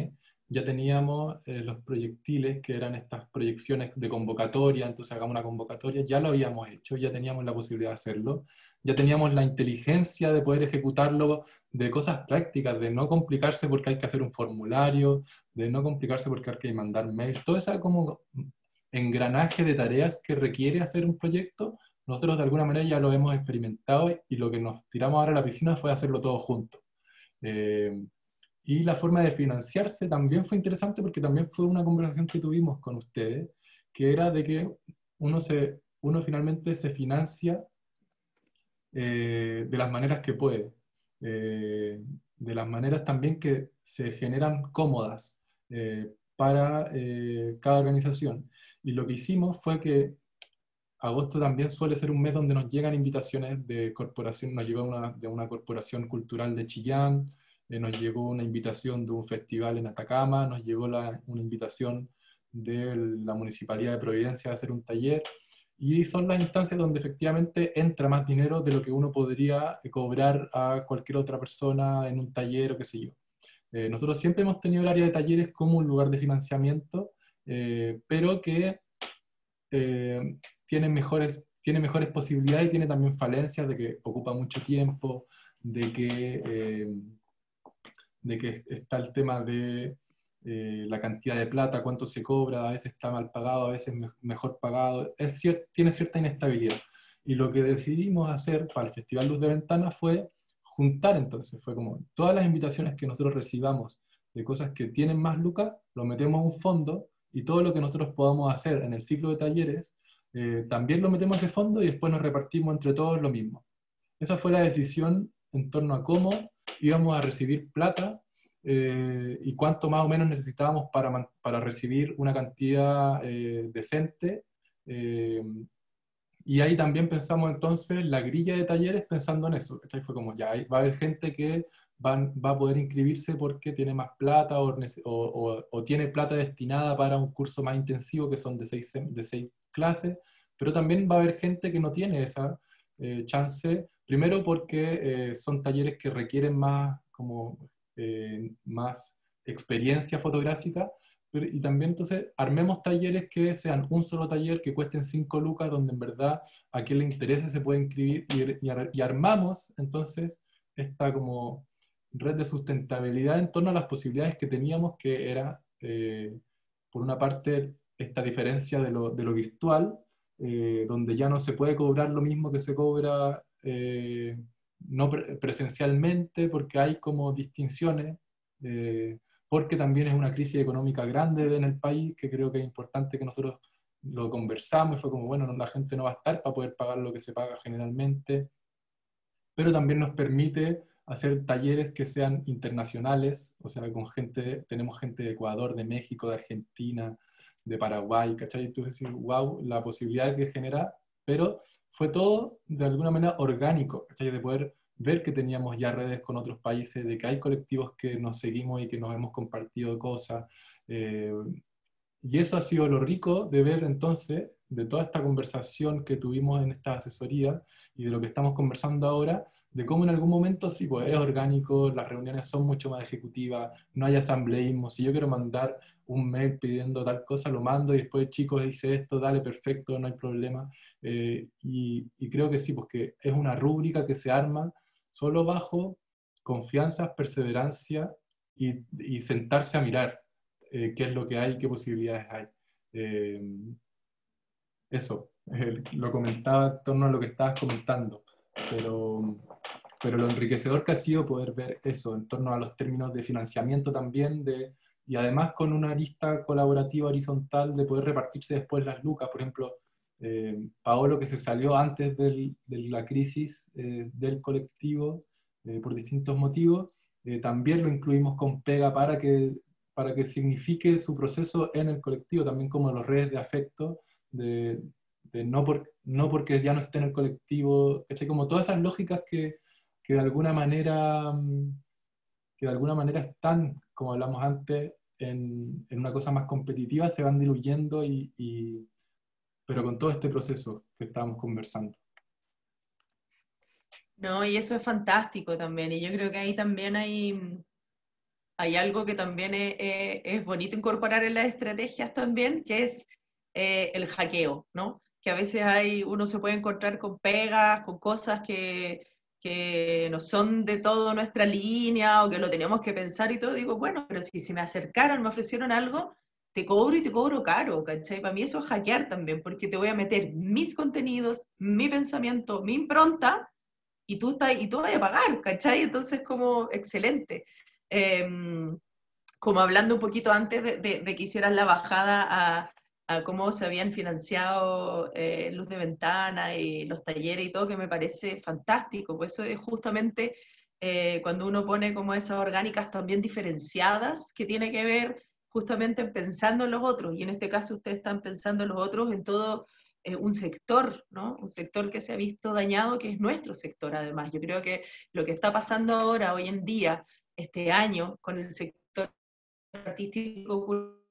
ya teníamos eh, los proyectiles, que eran estas proyecciones de convocatoria, entonces hagamos una convocatoria, ya lo habíamos hecho, ya teníamos la posibilidad de hacerlo, ya teníamos la inteligencia de poder ejecutarlo, de cosas prácticas, de no complicarse porque hay que hacer un formulario, de no complicarse porque hay que mandar mails, todo ese como engranaje de tareas que requiere hacer un proyecto, nosotros de alguna manera ya lo hemos experimentado y lo que nos tiramos ahora a la piscina fue hacerlo todo juntos. Eh, y la forma de financiarse también fue interesante porque también fue una conversación que tuvimos con ustedes, que era de que uno, se, uno finalmente se financia eh, de las maneras que puede, eh, de las maneras también que se generan cómodas eh, para eh, cada organización. Y lo que hicimos fue que agosto también suele ser un mes donde nos llegan invitaciones de corporación, nos llegó una, de una corporación cultural de Chillán, eh, nos llegó una invitación de un festival en Atacama, nos llegó la, una invitación de la Municipalidad de Providencia a hacer un taller, y son las instancias donde efectivamente entra más dinero de lo que uno podría cobrar a cualquier otra persona en un taller o qué sé yo. Eh, nosotros siempre hemos tenido el área de talleres como un lugar de financiamiento, eh, pero que eh, tiene mejores, tiene mejores posibilidades y tiene también falencias de que ocupa mucho tiempo, de que, eh, de que está el tema de eh, la cantidad de plata, cuánto se cobra, a veces está mal pagado, a veces me mejor pagado, es cier tiene cierta inestabilidad. Y lo que decidimos hacer para el Festival Luz de Ventana fue juntar entonces, fue como todas las invitaciones que nosotros recibamos de cosas que tienen más lucas, lo metemos en un fondo y todo lo que nosotros podamos hacer en el ciclo de talleres, eh, también lo metemos en ese fondo y después nos repartimos entre todos lo mismo. Esa fue la decisión en torno a cómo íbamos a recibir plata eh, y cuánto más o menos necesitábamos para, para recibir una cantidad eh, decente. Eh, y ahí también pensamos entonces la grilla de talleres pensando en eso. Ahí fue como, ya va a haber gente que va, va a poder inscribirse porque tiene más plata o, o, o, o tiene plata destinada para un curso más intensivo que son de seis, de seis clases, pero también va a haber gente que no tiene esa eh, chance, primero porque eh, son talleres que requieren más, como, eh, más experiencia fotográfica, pero, y también entonces armemos talleres que sean un solo taller que cuesten cinco lucas, donde en verdad a quien le interese se puede inscribir y, y, y armamos entonces esta como red de sustentabilidad en torno a las posibilidades que teníamos, que era, eh, por una parte, esta diferencia de lo, de lo virtual, eh, donde ya no se puede cobrar lo mismo que se cobra eh, no pre presencialmente, porque hay como distinciones, eh, porque también es una crisis económica grande en el país, que creo que es importante que nosotros lo conversamos, y fue como, bueno, la gente no va a estar para poder pagar lo que se paga generalmente, pero también nos permite hacer talleres que sean internacionales, o sea, con gente, tenemos gente de Ecuador, de México, de Argentina, de Paraguay, ¿cachai? Entonces, decir, wow, la posibilidad que genera, pero fue todo de alguna manera orgánico, ¿cachai? De poder ver que teníamos ya redes con otros países, de que hay colectivos que nos seguimos y que nos hemos compartido cosas, eh, y eso ha sido lo rico de ver entonces, de toda esta conversación que tuvimos en esta asesoría y de lo que estamos conversando ahora, de cómo en algún momento sí, pues es orgánico, las reuniones son mucho más ejecutivas, no hay asambleísmo. Si yo quiero mandar un mail pidiendo tal cosa, lo mando y después, chicos, hice esto, dale, perfecto, no hay problema. Eh, y, y creo que sí, porque es una rúbrica que se arma solo bajo confianza, perseverancia y, y sentarse a mirar eh, qué es lo que hay, qué posibilidades hay. Eh, eso, eh, lo comentaba en torno a lo que estabas comentando, pero, pero lo enriquecedor que ha sido poder ver eso en torno a los términos de financiamiento también, de, y además con una lista colaborativa horizontal de poder repartirse después las lucas. Por ejemplo, eh, Paolo, que se salió antes del, de la crisis eh, del colectivo eh, por distintos motivos, eh, también lo incluimos con pega para que, para que signifique su proceso en el colectivo, también como las redes de afecto, de, de no, por, no porque ya no esté en el colectivo, ¿cachai? Como todas esas lógicas que, que de alguna manera que de alguna manera están, como hablamos antes, en, en una cosa más competitiva, se van diluyendo, y, y, pero con todo este proceso que estábamos conversando. No, y eso es fantástico también, y yo creo que ahí también hay, hay algo que también es, es, es bonito incorporar en las estrategias también, que es eh, el hackeo, ¿no? Que a veces hay, uno se puede encontrar con pegas, con cosas que, que no son de todo nuestra línea o que lo tenemos que pensar y todo. Digo, bueno, pero si se me acercaron, me ofrecieron algo, te cobro y te cobro caro, ¿cachai? Para mí eso es hackear también, porque te voy a meter mis contenidos, mi pensamiento, mi impronta, y tú, estás, y tú vas a pagar, ¿cachai? Entonces, como excelente. Eh, como hablando un poquito antes de, de, de que hicieras la bajada a, a cómo se habían financiado eh, Luz de Ventana y los talleres y todo, que me parece fantástico, pues eso es justamente eh, cuando uno pone como esas orgánicas también diferenciadas, que tiene que ver justamente pensando en los otros, y en este caso ustedes están pensando en los otros en todo eh, un sector, ¿no? Un sector que se ha visto dañado, que es nuestro sector además. Yo creo que lo que está pasando ahora, hoy en día, este año, con el sector artístico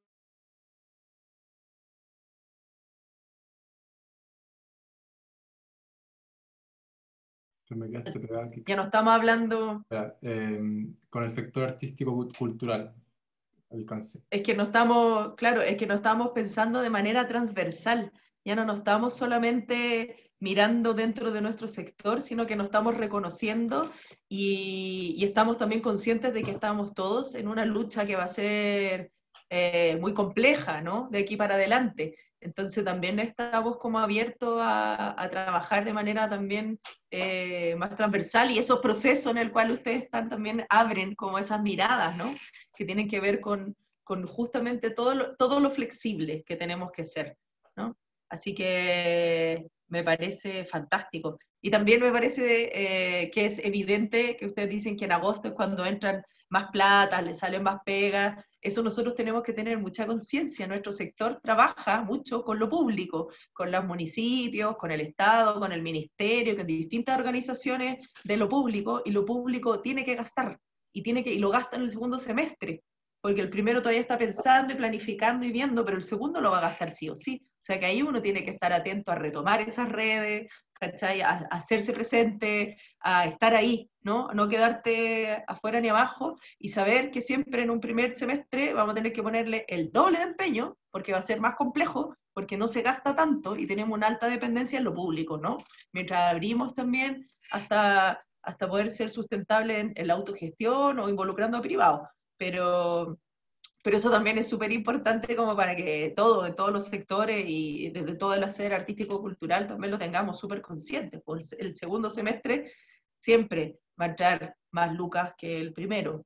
Te me quedaste pegada aquí. ya no estamos hablando, Espera, eh, con el sector artístico cultural, alcance. es que no estamos, claro, es que no estamos pensando de manera transversal, ya no nos estamos solamente mirando dentro de nuestro sector, sino que nos estamos reconociendo y, y estamos también conscientes de que estamos todos en una lucha que va a ser eh, muy compleja, ¿no? De aquí para adelante. Entonces también estamos como abiertos a, a trabajar de manera también eh, más transversal y esos procesos en el cual ustedes están también abren como esas miradas, ¿no? Que tienen que ver con, con justamente todo lo, todo lo flexible que tenemos que ser, ¿no? Así que me parece fantástico. Y también me parece eh, que es evidente que ustedes dicen que en agosto es cuando entran más plata, le salen más pegas. Eso nosotros tenemos que tener mucha conciencia. Nuestro sector trabaja mucho con lo público, con los municipios, con el Estado, con el ministerio, con distintas organizaciones de lo público, y lo público tiene que gastar, y, tiene que, y lo gasta en el segundo semestre, porque el primero todavía está pensando y planificando y viendo, pero el segundo lo va a gastar sí o sí. O sea que ahí uno tiene que estar atento a retomar esas redes, ¿cachai? A, a hacerse presente, a estar ahí, ¿no? No quedarte afuera ni abajo y saber que siempre en un primer semestre vamos a tener que ponerle el doble de empeño, porque va a ser más complejo, porque no se gasta tanto y tenemos una alta dependencia en lo público, ¿no? Mientras abrimos también hasta, hasta poder ser sustentable en, en la autogestión o involucrando a privados. Pero, pero eso también es súper importante como para que todo, en todos los sectores y desde todo el hacer artístico-cultural también lo tengamos súper conscientes. Pues el segundo semestre siempre va a entrar más lucas que el primero.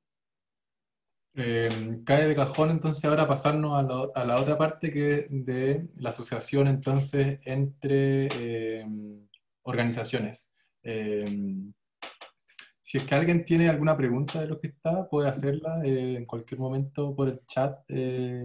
Eh, cae de cajón entonces ahora pasarnos a, lo- a la otra parte que de la asociación entonces entre eh, organizaciones. Eh, si es que alguien tiene alguna pregunta de lo que está, puede hacerla eh, en cualquier momento por el chat. Eh,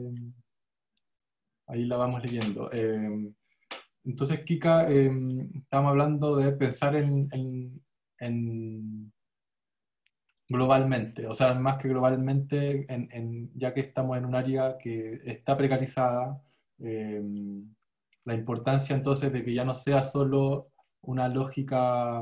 ahí la vamos leyendo. Eh, entonces, Kika, eh, estamos hablando de pensar en, en- en globalmente, o sea, más que globalmente, en, en- ya que estamos en un área que está precarizada, eh, la importancia entonces de que ya no sea solo una lógica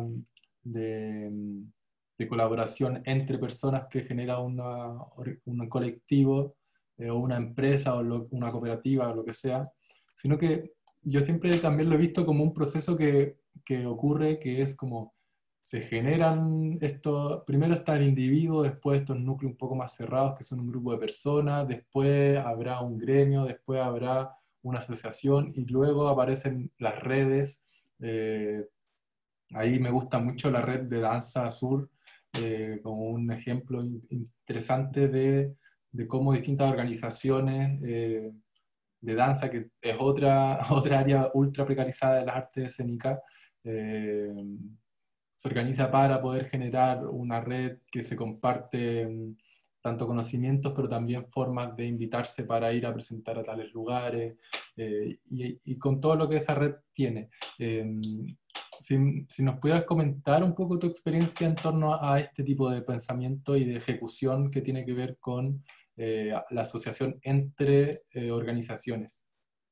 de, de colaboración entre personas que genera una, un colectivo eh, o una empresa o lo- una cooperativa o lo que sea, sino que yo siempre también lo he visto como un proceso que, que ocurre, que es como se generan estos, primero está el individuo, después estos núcleos un poco más cerrados que son un grupo de personas, después habrá un gremio, después habrá una asociación y luego aparecen las redes. Eh, ahí me gusta mucho la red de Danza Sur eh, como un ejemplo in- interesante de, de cómo distintas organizaciones eh, de danza, que es otra, otra área ultra precarizada de las artes escénicas, eh, se organiza para poder generar una red que se comparte mm, tanto conocimientos, pero también formas de invitarse para ir a presentar a tales lugares, eh, y, y con todo lo que esa red tiene. Eh, si, si nos pudieras comentar un poco tu experiencia en torno a este tipo de pensamiento y de ejecución que tiene que ver con eh, la asociación entre eh, organizaciones.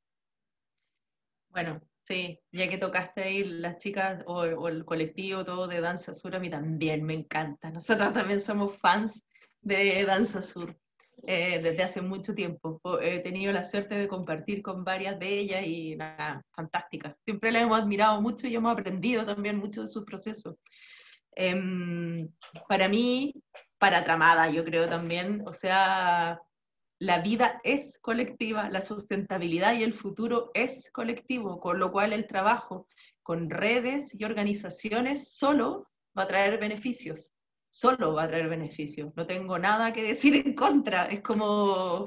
Bueno, sí, ya que tocaste ahí las chicas o, o el colectivo todo de Danza Sur, a mí también me encanta. Nosotros también somos fans de Danza Sur eh, desde hace mucho tiempo. He tenido la suerte de compartir con varias de ellas y nada, fantásticas. Siempre las hemos admirado mucho y hemos aprendido también mucho de sus procesos. Eh, para mí, para Tramada, yo creo también, o sea, la vida es colectiva, la sustentabilidad y el futuro es colectivo, con lo cual el trabajo con redes y organizaciones solo va a traer beneficios, solo va a traer beneficios. No tengo nada que decir en contra, es como,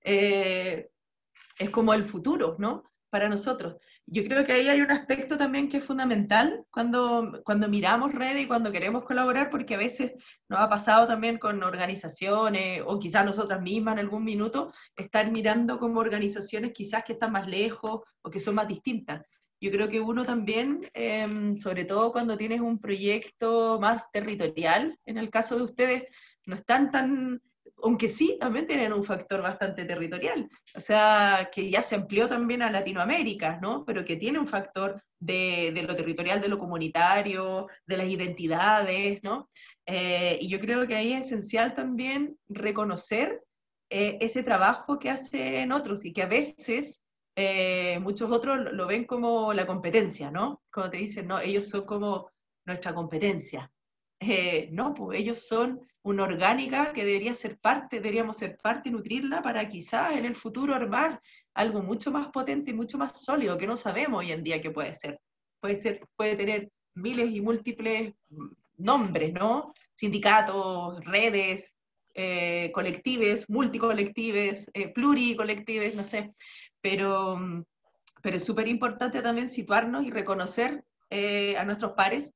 eh, es como el futuro, ¿no? Para nosotros. Yo creo que ahí hay un aspecto también que es fundamental cuando, cuando miramos redes y cuando queremos colaborar, porque a veces nos ha pasado también con organizaciones, o quizás nosotras mismas en algún minuto, estar mirando como organizaciones quizás que están más lejos o que son más distintas. Yo creo que uno también, eh, sobre todo cuando tienes un proyecto más territorial, en el caso de ustedes, no están tan, aunque sí, también tienen un factor bastante territorial, o sea, que ya se amplió también a Latinoamérica, ¿no? Pero que tiene un factor de, de lo territorial, de lo comunitario, de las identidades, ¿no? Eh, y yo creo que ahí es esencial también reconocer eh, ese trabajo que hacen otros y que a veces eh, muchos otros lo, lo ven como la competencia, ¿no? Como te dicen, no, ellos son como nuestra competencia. Eh, no, pues ellos son una orgánica que debería ser parte, deberíamos ser parte y nutrirla para quizás en el futuro armar algo mucho más potente y mucho más sólido que no sabemos hoy en día que puede ser. Puede ser, puede tener miles y múltiples nombres, ¿no? Sindicatos, redes, eh, colectives, multicolectives, eh, pluricolectives, no sé. Pero, pero es súper importante también situarnos y reconocer eh, a nuestros pares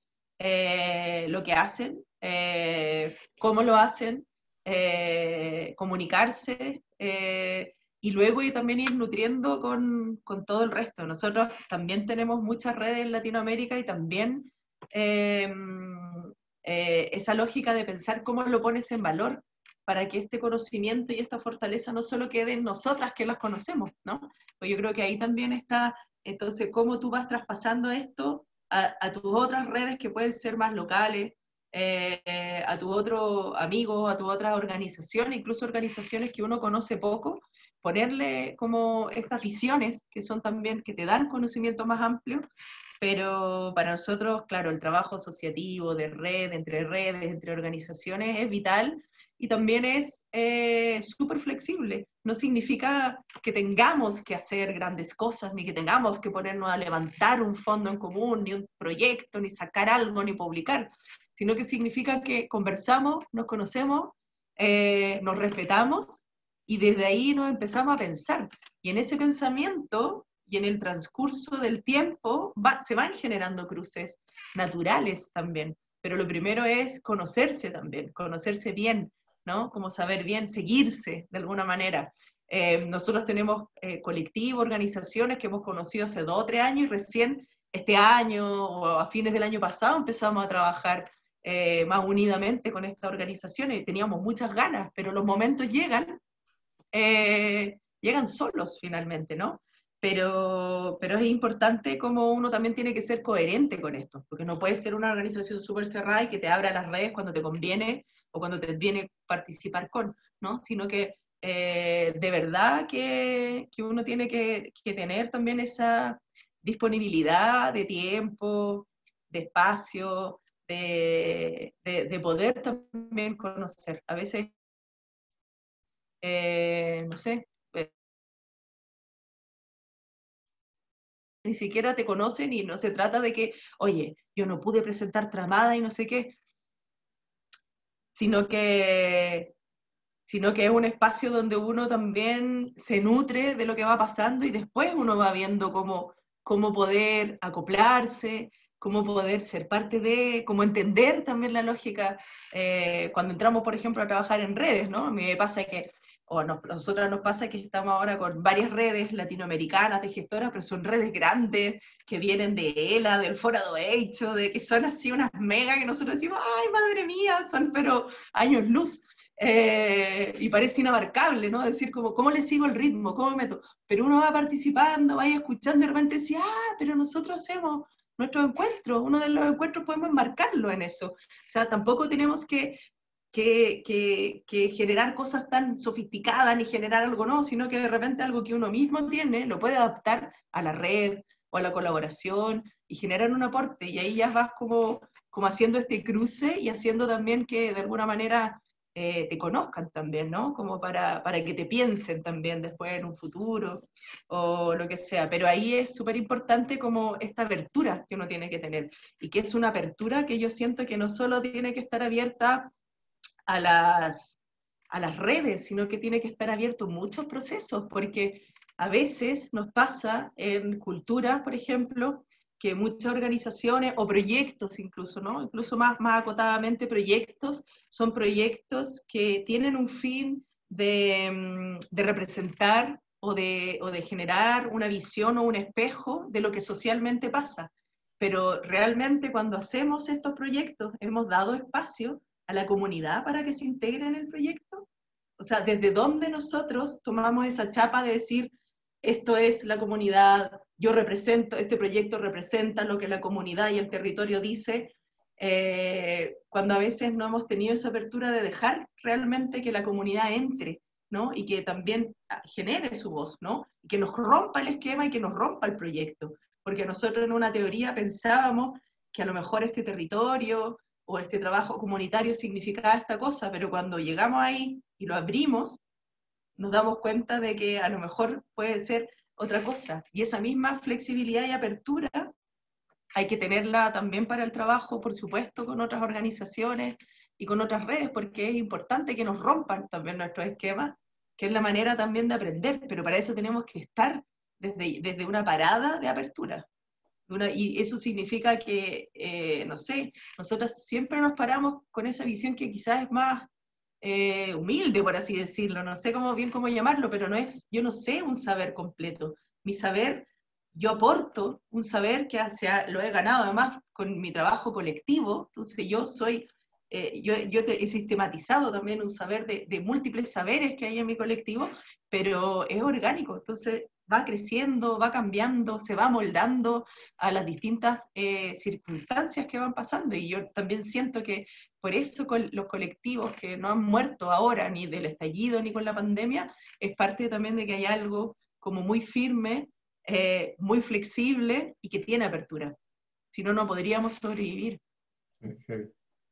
eh, lo que hacen, eh, cómo lo hacen, eh, comunicarse eh, y luego y también ir nutriendo con, con, todo el resto. Nosotros también tenemos muchas redes en Latinoamérica y también eh, eh, esa lógica de pensar cómo lo pones en valor para que este conocimiento y esta fortaleza no solo quede en nosotras que las conocemos, ¿no? Pues yo creo que ahí también está, entonces, cómo tú vas traspasando esto a, a tus otras redes que pueden ser más locales, eh, a tus otros amigos, a tus otras organizaciones, incluso organizaciones que uno conoce poco, ponerle como estas visiones que son también, que te dan conocimiento más amplio, pero para nosotros, claro, el trabajo asociativo, de red, entre redes, entre organizaciones, es vital y también es eh, súper flexible. No significa que tengamos que hacer grandes cosas, ni que tengamos que ponernos a levantar un fondo en común, ni un proyecto, ni sacar algo, ni publicar, sino que significa que conversamos, nos conocemos, eh, nos respetamos y desde ahí nos empezamos a pensar. Y en ese pensamiento y en el transcurso del tiempo va, se van generando cruces naturales también. Pero lo primero es conocerse también, conocerse bien, ¿no? Como saber bien, seguirse de alguna manera. Eh, nosotros tenemos eh, colectivos, organizaciones que hemos conocido hace dos o tres años y recién este año o a fines del año pasado empezamos a trabajar eh, más unidamente con estas organizaciones y teníamos muchas ganas, pero los momentos llegan, eh, llegan solos finalmente, ¿no? Pero, pero es importante como uno también tiene que ser coherente con esto, porque no puede ser una organización súper cerrada y que te abra las redes cuando te conviene o cuando te viene participar con, ¿no? Sino que eh, de verdad que, que uno tiene que, que tener también esa disponibilidad de tiempo, de espacio, de, de, de poder también conocer. A veces, eh, no sé, ni siquiera te conocen y no se trata de que, oye, yo no pude presentar Tramada y no sé qué, sino que, sino que es un espacio donde uno también se nutre de lo que va pasando y después uno va viendo cómo, cómo poder acoplarse, cómo poder ser parte de, cómo entender también la lógica. Eh, cuando entramos, por ejemplo, a trabajar en redes, ¿no? A mí me pasa que o a nosotros nos pasa que estamos ahora con varias redes latinoamericanas de gestoras, pero son redes grandes que vienen de E L A, del Forado Hecho, de que son así unas mega que nosotros decimos, ay, madre mía, son pero años luz. Eh, y parece inabarcable, ¿no? Decir, como, ¿cómo le sigo el ritmo? ¿Cómo me meto? Pero uno va participando, va escuchando y de repente decía, ah, pero nosotros hacemos nuestros encuentros, uno de los encuentros podemos enmarcarlo en eso. O sea, tampoco tenemos que que, que, que generar cosas tan sofisticadas ni generar algo nuevo, sino que de repente algo que uno mismo tiene lo puede adaptar a la red o a la colaboración y generar un aporte. Y ahí ya vas como, como haciendo este cruce y haciendo también que de alguna manera eh, te conozcan también, ¿no? Como para, para que te piensen también después en un futuro o lo que sea. Pero ahí es súper importante como esta apertura que uno tiene que tener y que es una apertura que yo siento que no solo tiene que estar abierta a las, a las redes, sino que tiene que estar abierto muchos procesos, porque a veces nos pasa en cultura, por ejemplo, que muchas organizaciones o proyectos incluso, ¿no? Incluso más, más acotadamente proyectos, son proyectos que tienen un fin de, de representar o de, o de generar una visión o un espejo de lo que socialmente pasa. Pero realmente cuando hacemos estos proyectos hemos dado espacio a la comunidad para que se integre en el proyecto. O sea, desde dónde nosotros tomamos esa chapa de decir, esto es la comunidad, yo represento, este proyecto representa lo que la comunidad y el territorio dice, eh, cuando a veces no hemos tenido esa apertura de dejar realmente que la comunidad entre, ¿no? Y que también genere su voz, ¿no? Y que nos rompa el esquema y que nos rompa el proyecto. Porque nosotros en una teoría pensábamos que a lo mejor este territorio o este trabajo comunitario significaba esta cosa, pero cuando llegamos ahí y lo abrimos, nos damos cuenta de que a lo mejor puede ser otra cosa. Y esa misma flexibilidad y apertura hay que tenerla también para el trabajo, por supuesto, con otras organizaciones y con otras redes, porque es importante que nos rompan también nuestros esquemas, que es la manera también de aprender, pero para eso tenemos que estar desde, desde una parada de apertura. Una, y eso significa que, eh, no sé, nosotros siempre nos paramos con esa visión que quizás es más eh, humilde, por así decirlo, no sé cómo, bien cómo llamarlo, pero no es, yo no sé un saber completo. Mi saber, yo aporto un saber que hacia, lo he ganado además con mi trabajo colectivo, entonces yo soy, eh, yo, yo te, he sistematizado también un saber de, de múltiples saberes que hay en mi colectivo, pero es orgánico, entonces va creciendo, va cambiando, se va moldando a las distintas eh, circunstancias que van pasando. Y yo también siento que por eso con los colectivos que no han muerto ahora, ni del estallido, ni con la pandemia, es parte también de que hay algo como muy firme, eh, muy flexible y que tiene apertura. Si no, no podríamos sobrevivir. Okay.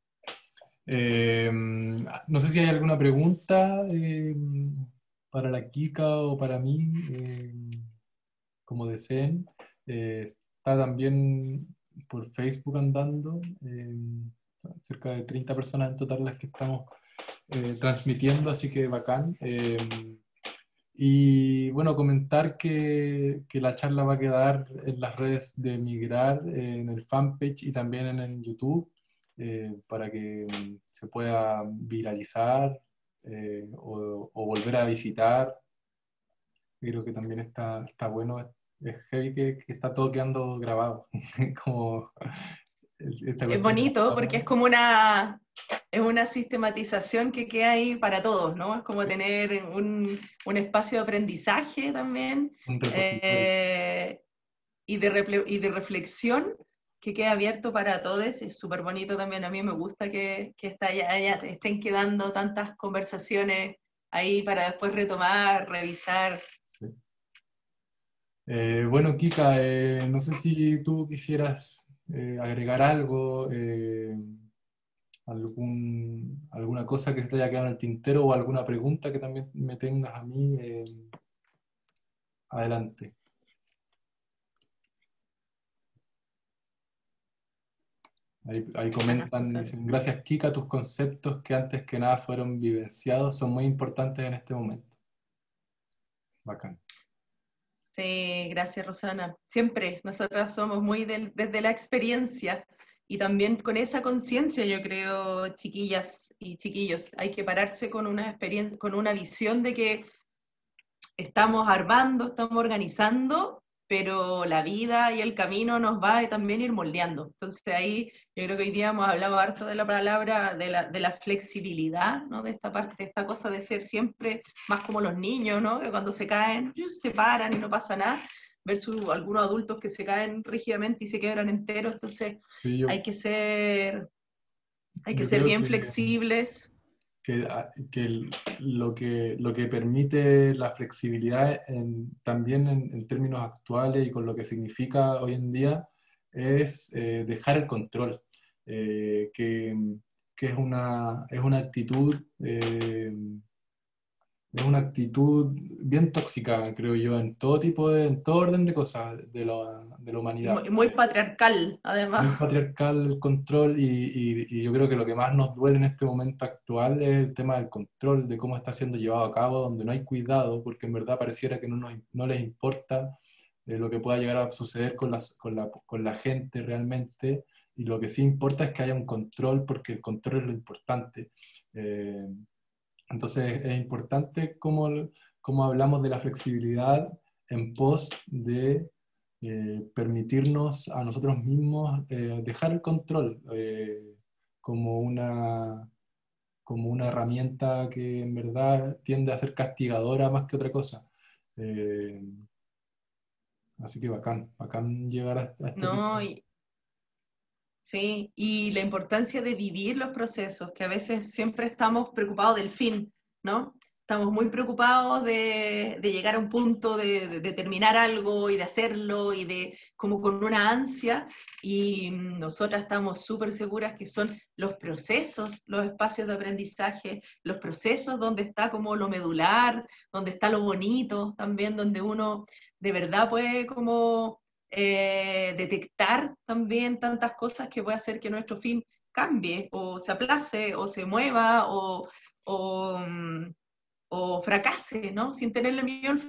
Eh, no sé si hay alguna pregunta eh, para la Kika o para mí, eh, como deseen. Eh, está también por Facebook andando, eh, cerca de treinta personas en total las que estamos eh, transmitiendo, así que bacán. Eh, y bueno, comentar que, que la charla va a quedar en las redes de Migrar, eh, en el fanpage y también en el YouTube, eh, para que mm, se pueda viralizar eh, o, o volver a visitar. Creo que también está, está bueno, es heavy que, que está todo quedando grabado, como esta Es cuestión de la bonito porque cámara, es como una, es una sistematización que queda ahí para todos, ¿no? Es como tener un, un espacio de aprendizaje también un repositorio. eh, y, de y de reflexión que queda abierto para todos. Es súper bonito también. A mí me gusta que, que está allá, allá estén quedando tantas conversaciones ahí para después retomar, revisar. Sí. Eh, bueno, Kika, eh, no sé si tú quisieras eh, agregar algo, eh, algún, alguna cosa que se te haya quedado en el tintero o alguna pregunta que también me tengas a mí. Eh, adelante. Ahí, ahí Buenas comentan, cosas. dicen, gracias Kika, tus conceptos que antes que nada fueron vivenciados son muy importantes en este momento. Bacán. Sí, gracias Rosana. Siempre, nosotras somos muy del, desde la experiencia y también con esa conciencia, yo creo, chiquillas y chiquillos, hay que pararse con una experiencia, con una visión de que estamos armando, estamos organizando, pero la vida y el camino nos va a también ir moldeando. Entonces ahí yo creo que hoy día hemos hablado harto de la palabra, de la, de la flexibilidad, ¿no? De esta parte, de esta cosa de ser siempre más como los niños, ¿no? Que cuando se caen, se paran y no pasa nada, versus algunos adultos que se caen rígidamente y se quebran enteros. Entonces Sí, yo, hay que ser, hay que yo ser creo bien que flexibles. que, que, el, lo, que lo que permite la flexibilidad en, también en, en términos actuales y con lo que significa hoy en día es eh, dejar el control, eh, que, que es, una, es una actitud... Eh, es una actitud bien tóxica, creo yo, en todo tipo de, en todo orden de cosas de la, de la Y humanidad. muy, muy patriarcal, Muy además. patriarcal el control y, y- y yo creo que lo que más nos duele en este momento actual es el tema del control, de cómo está siendo llevado a cabo, donde no hay cuidado, porque en verdad pareciera que no, nos- no les importa eh, lo que pueda llegar a suceder con, las, con, la, con la gente realmente, y lo que sí importa es que haya un control, porque el control es lo importante. Eh, entonces es importante cómo, cómo hablamos de la flexibilidad en pos de eh, permitirnos a nosotros mismos eh, dejar el control eh, como una, como una herramienta que en verdad tiende a ser castigadora más que otra cosa. Eh, Así que bacán, bacán llegar a, a este ¿No? tipo. Y, sí, y la importancia de vivir los procesos, que a veces siempre estamos preocupados del fin, ¿no? Estamos muy preocupados de, de llegar a un punto, de, de, de, terminar algo y de hacerlo y de como con una ansia, y nosotras estamos súper seguras que son los procesos, los espacios de aprendizaje, los procesos donde está como lo medular, donde está lo bonito también, donde uno de verdad puede como eh, detectar también tantas cosas que puede hacer que nuestro fin cambie o se aplace o se mueva o, o, o fracase, ¿no? Sin tenerle miedo al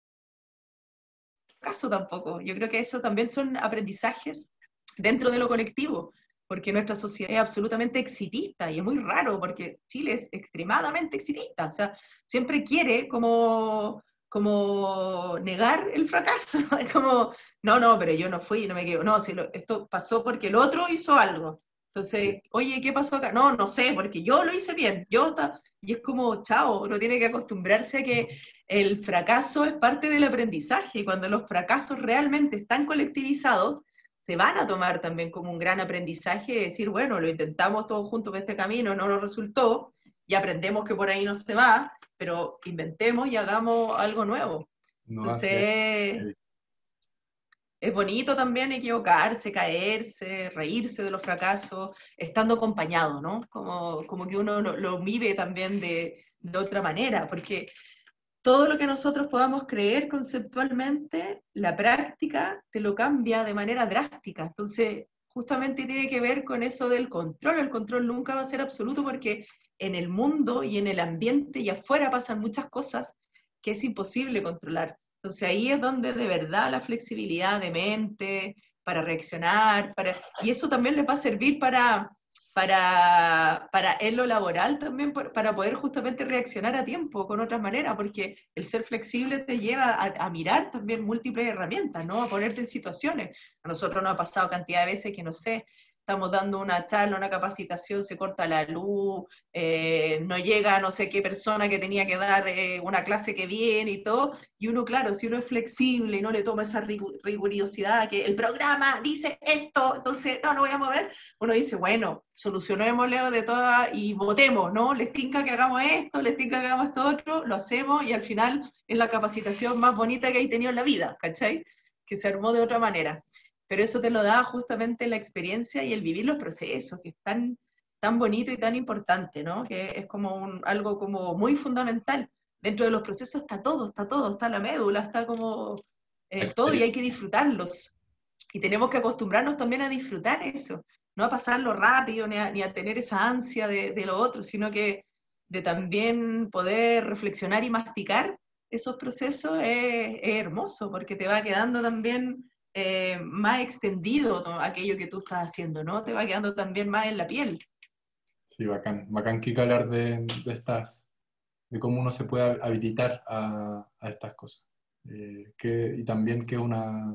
fracaso tampoco. Yo creo que eso también son aprendizajes dentro de lo colectivo, porque nuestra sociedad es absolutamente exitista y es muy raro porque Chile es extremadamente exitista, o sea, siempre quiere como como negar el fracaso, es como, no, no, pero yo no fui, no me quedo, no, si lo, esto pasó porque el otro hizo algo, entonces, oye, ¿qué pasó acá? No, no sé, porque yo lo hice bien, yo, ta... y es como, chao, uno tiene que acostumbrarse a que el fracaso es parte del aprendizaje y cuando los fracasos realmente están colectivizados, se van a tomar también como un gran aprendizaje y decir, bueno, lo intentamos todos juntos en este camino, no nos resultó, y aprendemos que por ahí no se va, pero inventemos y hagamos algo nuevo. No hace, Entonces, es bonito también equivocarse, caerse, reírse de los fracasos, estando acompañado, ¿no? Como, como que uno lo, lo vive también de, de otra manera, porque todo lo que nosotros podamos creer conceptualmente, la práctica te lo cambia de manera drástica. Entonces, justamente tiene que ver con eso del control. El control nunca va a ser absoluto porque en el mundo y en el ambiente y afuera pasan muchas cosas que es imposible controlar. Entonces ahí es donde de verdad la flexibilidad de mente para reaccionar, para, y eso también les va a servir para, para, para en lo laboral también, para poder justamente reaccionar a tiempo con otras maneras, porque el ser flexible te lleva a, a mirar también múltiples herramientas, ¿no? A ponerte en situaciones. A nosotros nos ha pasado cantidad de veces que, no sé, estamos dando una charla, una capacitación, se corta la luz, eh, no llega no sé qué persona que tenía que dar eh, una clase que viene y todo, y uno, claro, si uno es flexible y no le toma esa rigurosidad, que el programa dice esto, entonces no lo voy a mover, uno dice, bueno, solucionémoslo de todas y votemos, ¿no? Les tinca que hagamos esto, les tinca que hagamos esto otro, lo hacemos y al final es la capacitación más bonita que hay tenido en la vida, ¿cachai? Que se armó de otra manera. Pero eso te lo da justamente la experiencia y el vivir los procesos, que es tan, tan bonito y tan importante, ¿no? Que es como un, algo como muy fundamental. Dentro de los procesos está todo, está todo, está la médula, está como eh, todo y hay que disfrutarlos. Y tenemos que acostumbrarnos también a disfrutar eso, no a pasarlo rápido ni a, ni a tener esa ansia de, de lo otro, sino que de también poder reflexionar y masticar esos procesos es, es hermoso, porque te va quedando también eh, más extendido, ¿no? Aquello que tú estás haciendo, ¿no? Te va quedando también más en la piel. sí, bacán, bacán que hablar de, de estas, de cómo uno se puede habilitar a, a estas cosas. Eh, que, y también que, una,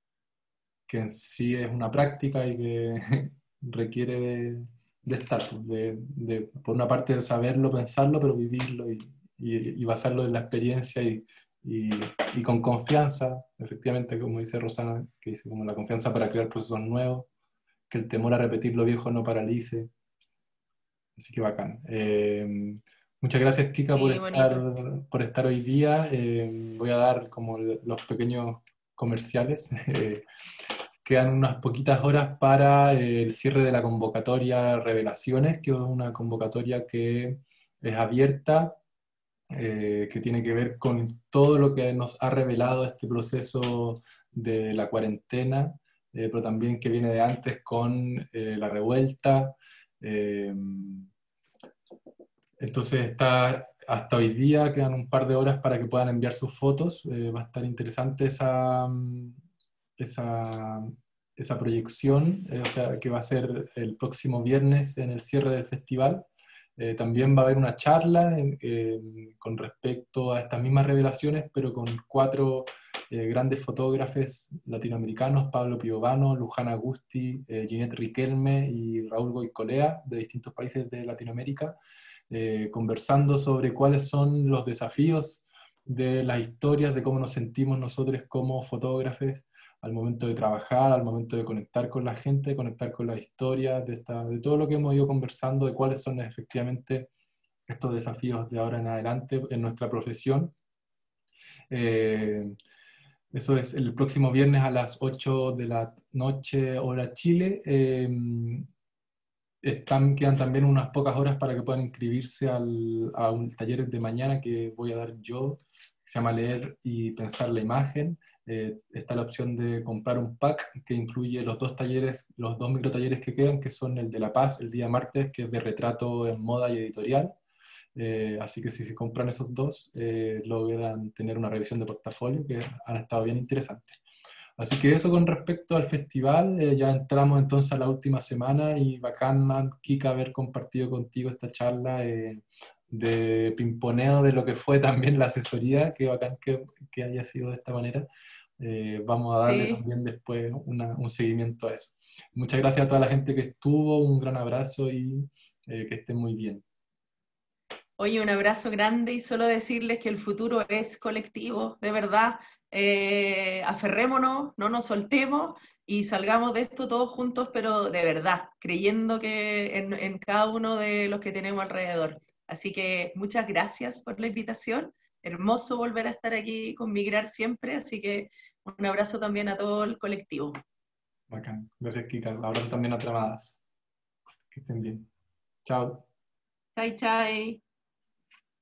que en sí es una práctica y que requiere de, de estar, pues, de, de, por una parte de saberlo, pensarlo, pero vivirlo y, y, y basarlo en la experiencia y, y, y, con confianza, efectivamente, como dice Rosana, que dice como la confianza para crear procesos nuevos, que el temor a repetir lo viejo no paralice. Así que bacán. Eh, muchas gracias, Kika, por Sí, estar, bonito. por estar hoy día. Eh, voy a dar como los pequeños comerciales. Eh, quedan unas poquitas horas para eh, el cierre de la convocatoria Revelaciones, que es una convocatoria que es abierta, eh, que tiene que ver con todo lo que nos ha revelado este proceso de la cuarentena, eh, pero también que viene de antes con eh, la revuelta. Eh, entonces está hasta hoy día, quedan un par de horas para que puedan enviar sus fotos. Eh, va a estar interesante esa, mm, esa, esa proyección, eh, o sea, que va a ser el próximo viernes en el cierre del festival. Eh, también va a haber una charla en- eh, con respecto a estas mismas revelaciones, pero con cuatro eh, grandes fotógrafos latinoamericanos: Pablo Piovano, Luján Agusti, eh, Ginette Riquelme y Raúl Goicolea, de distintos países de Latinoamérica, eh, conversando sobre cuáles son los desafíos de las historias, de cómo nos sentimos nosotros como fotógrafos al momento de trabajar, al momento de conectar con la gente, conectar con las historias, de, esta, de todo lo que hemos ido conversando, de cuáles son efectivamente estos desafíos de ahora en adelante en nuestra profesión. Eh, Eso es el próximo viernes a las ocho de la noche, hora Chile. Eh, están, quedan también unas pocas horas para que puedan inscribirse al, a un taller de mañana que voy a dar yo, que se llama Leer y Pensar la Imagen. Eh, está la opción de comprar un pack que incluye los dos talleres, los dos microtalleres que quedan, que son el de La Paz el día martes, que es de retrato en moda y editorial. Eh, así que si se compran esos dos, eh, logran tener una revisión de portafolio que han estado bien interesantes. Así que eso con respecto al festival. Eh, ya entramos entonces a la última semana y bacán, man, Kika, haber compartido contigo esta charla eh, de pimponeo de lo que fue también la asesoría. Qué bacán que, que haya sido de esta manera. Eh, vamos a darle Sí. también después una- un seguimiento a eso. Muchas gracias a toda la gente que estuvo, un gran abrazo y eh, que estén muy bien. Oye, un abrazo grande y solo decirles que el futuro es colectivo, de verdad. Eh, aferrémonos, no nos soltemos y salgamos de esto todos juntos, pero de verdad, creyendo que en, en cada uno de los que tenemos alrededor. Así que muchas gracias por la invitación. Hermoso volver a estar aquí con Migrar siempre, así que un abrazo también a todo el colectivo. Bacán. Gracias, Kika. Abrazo también a Tramadas. Que estén bien. Chao. Chai, chai.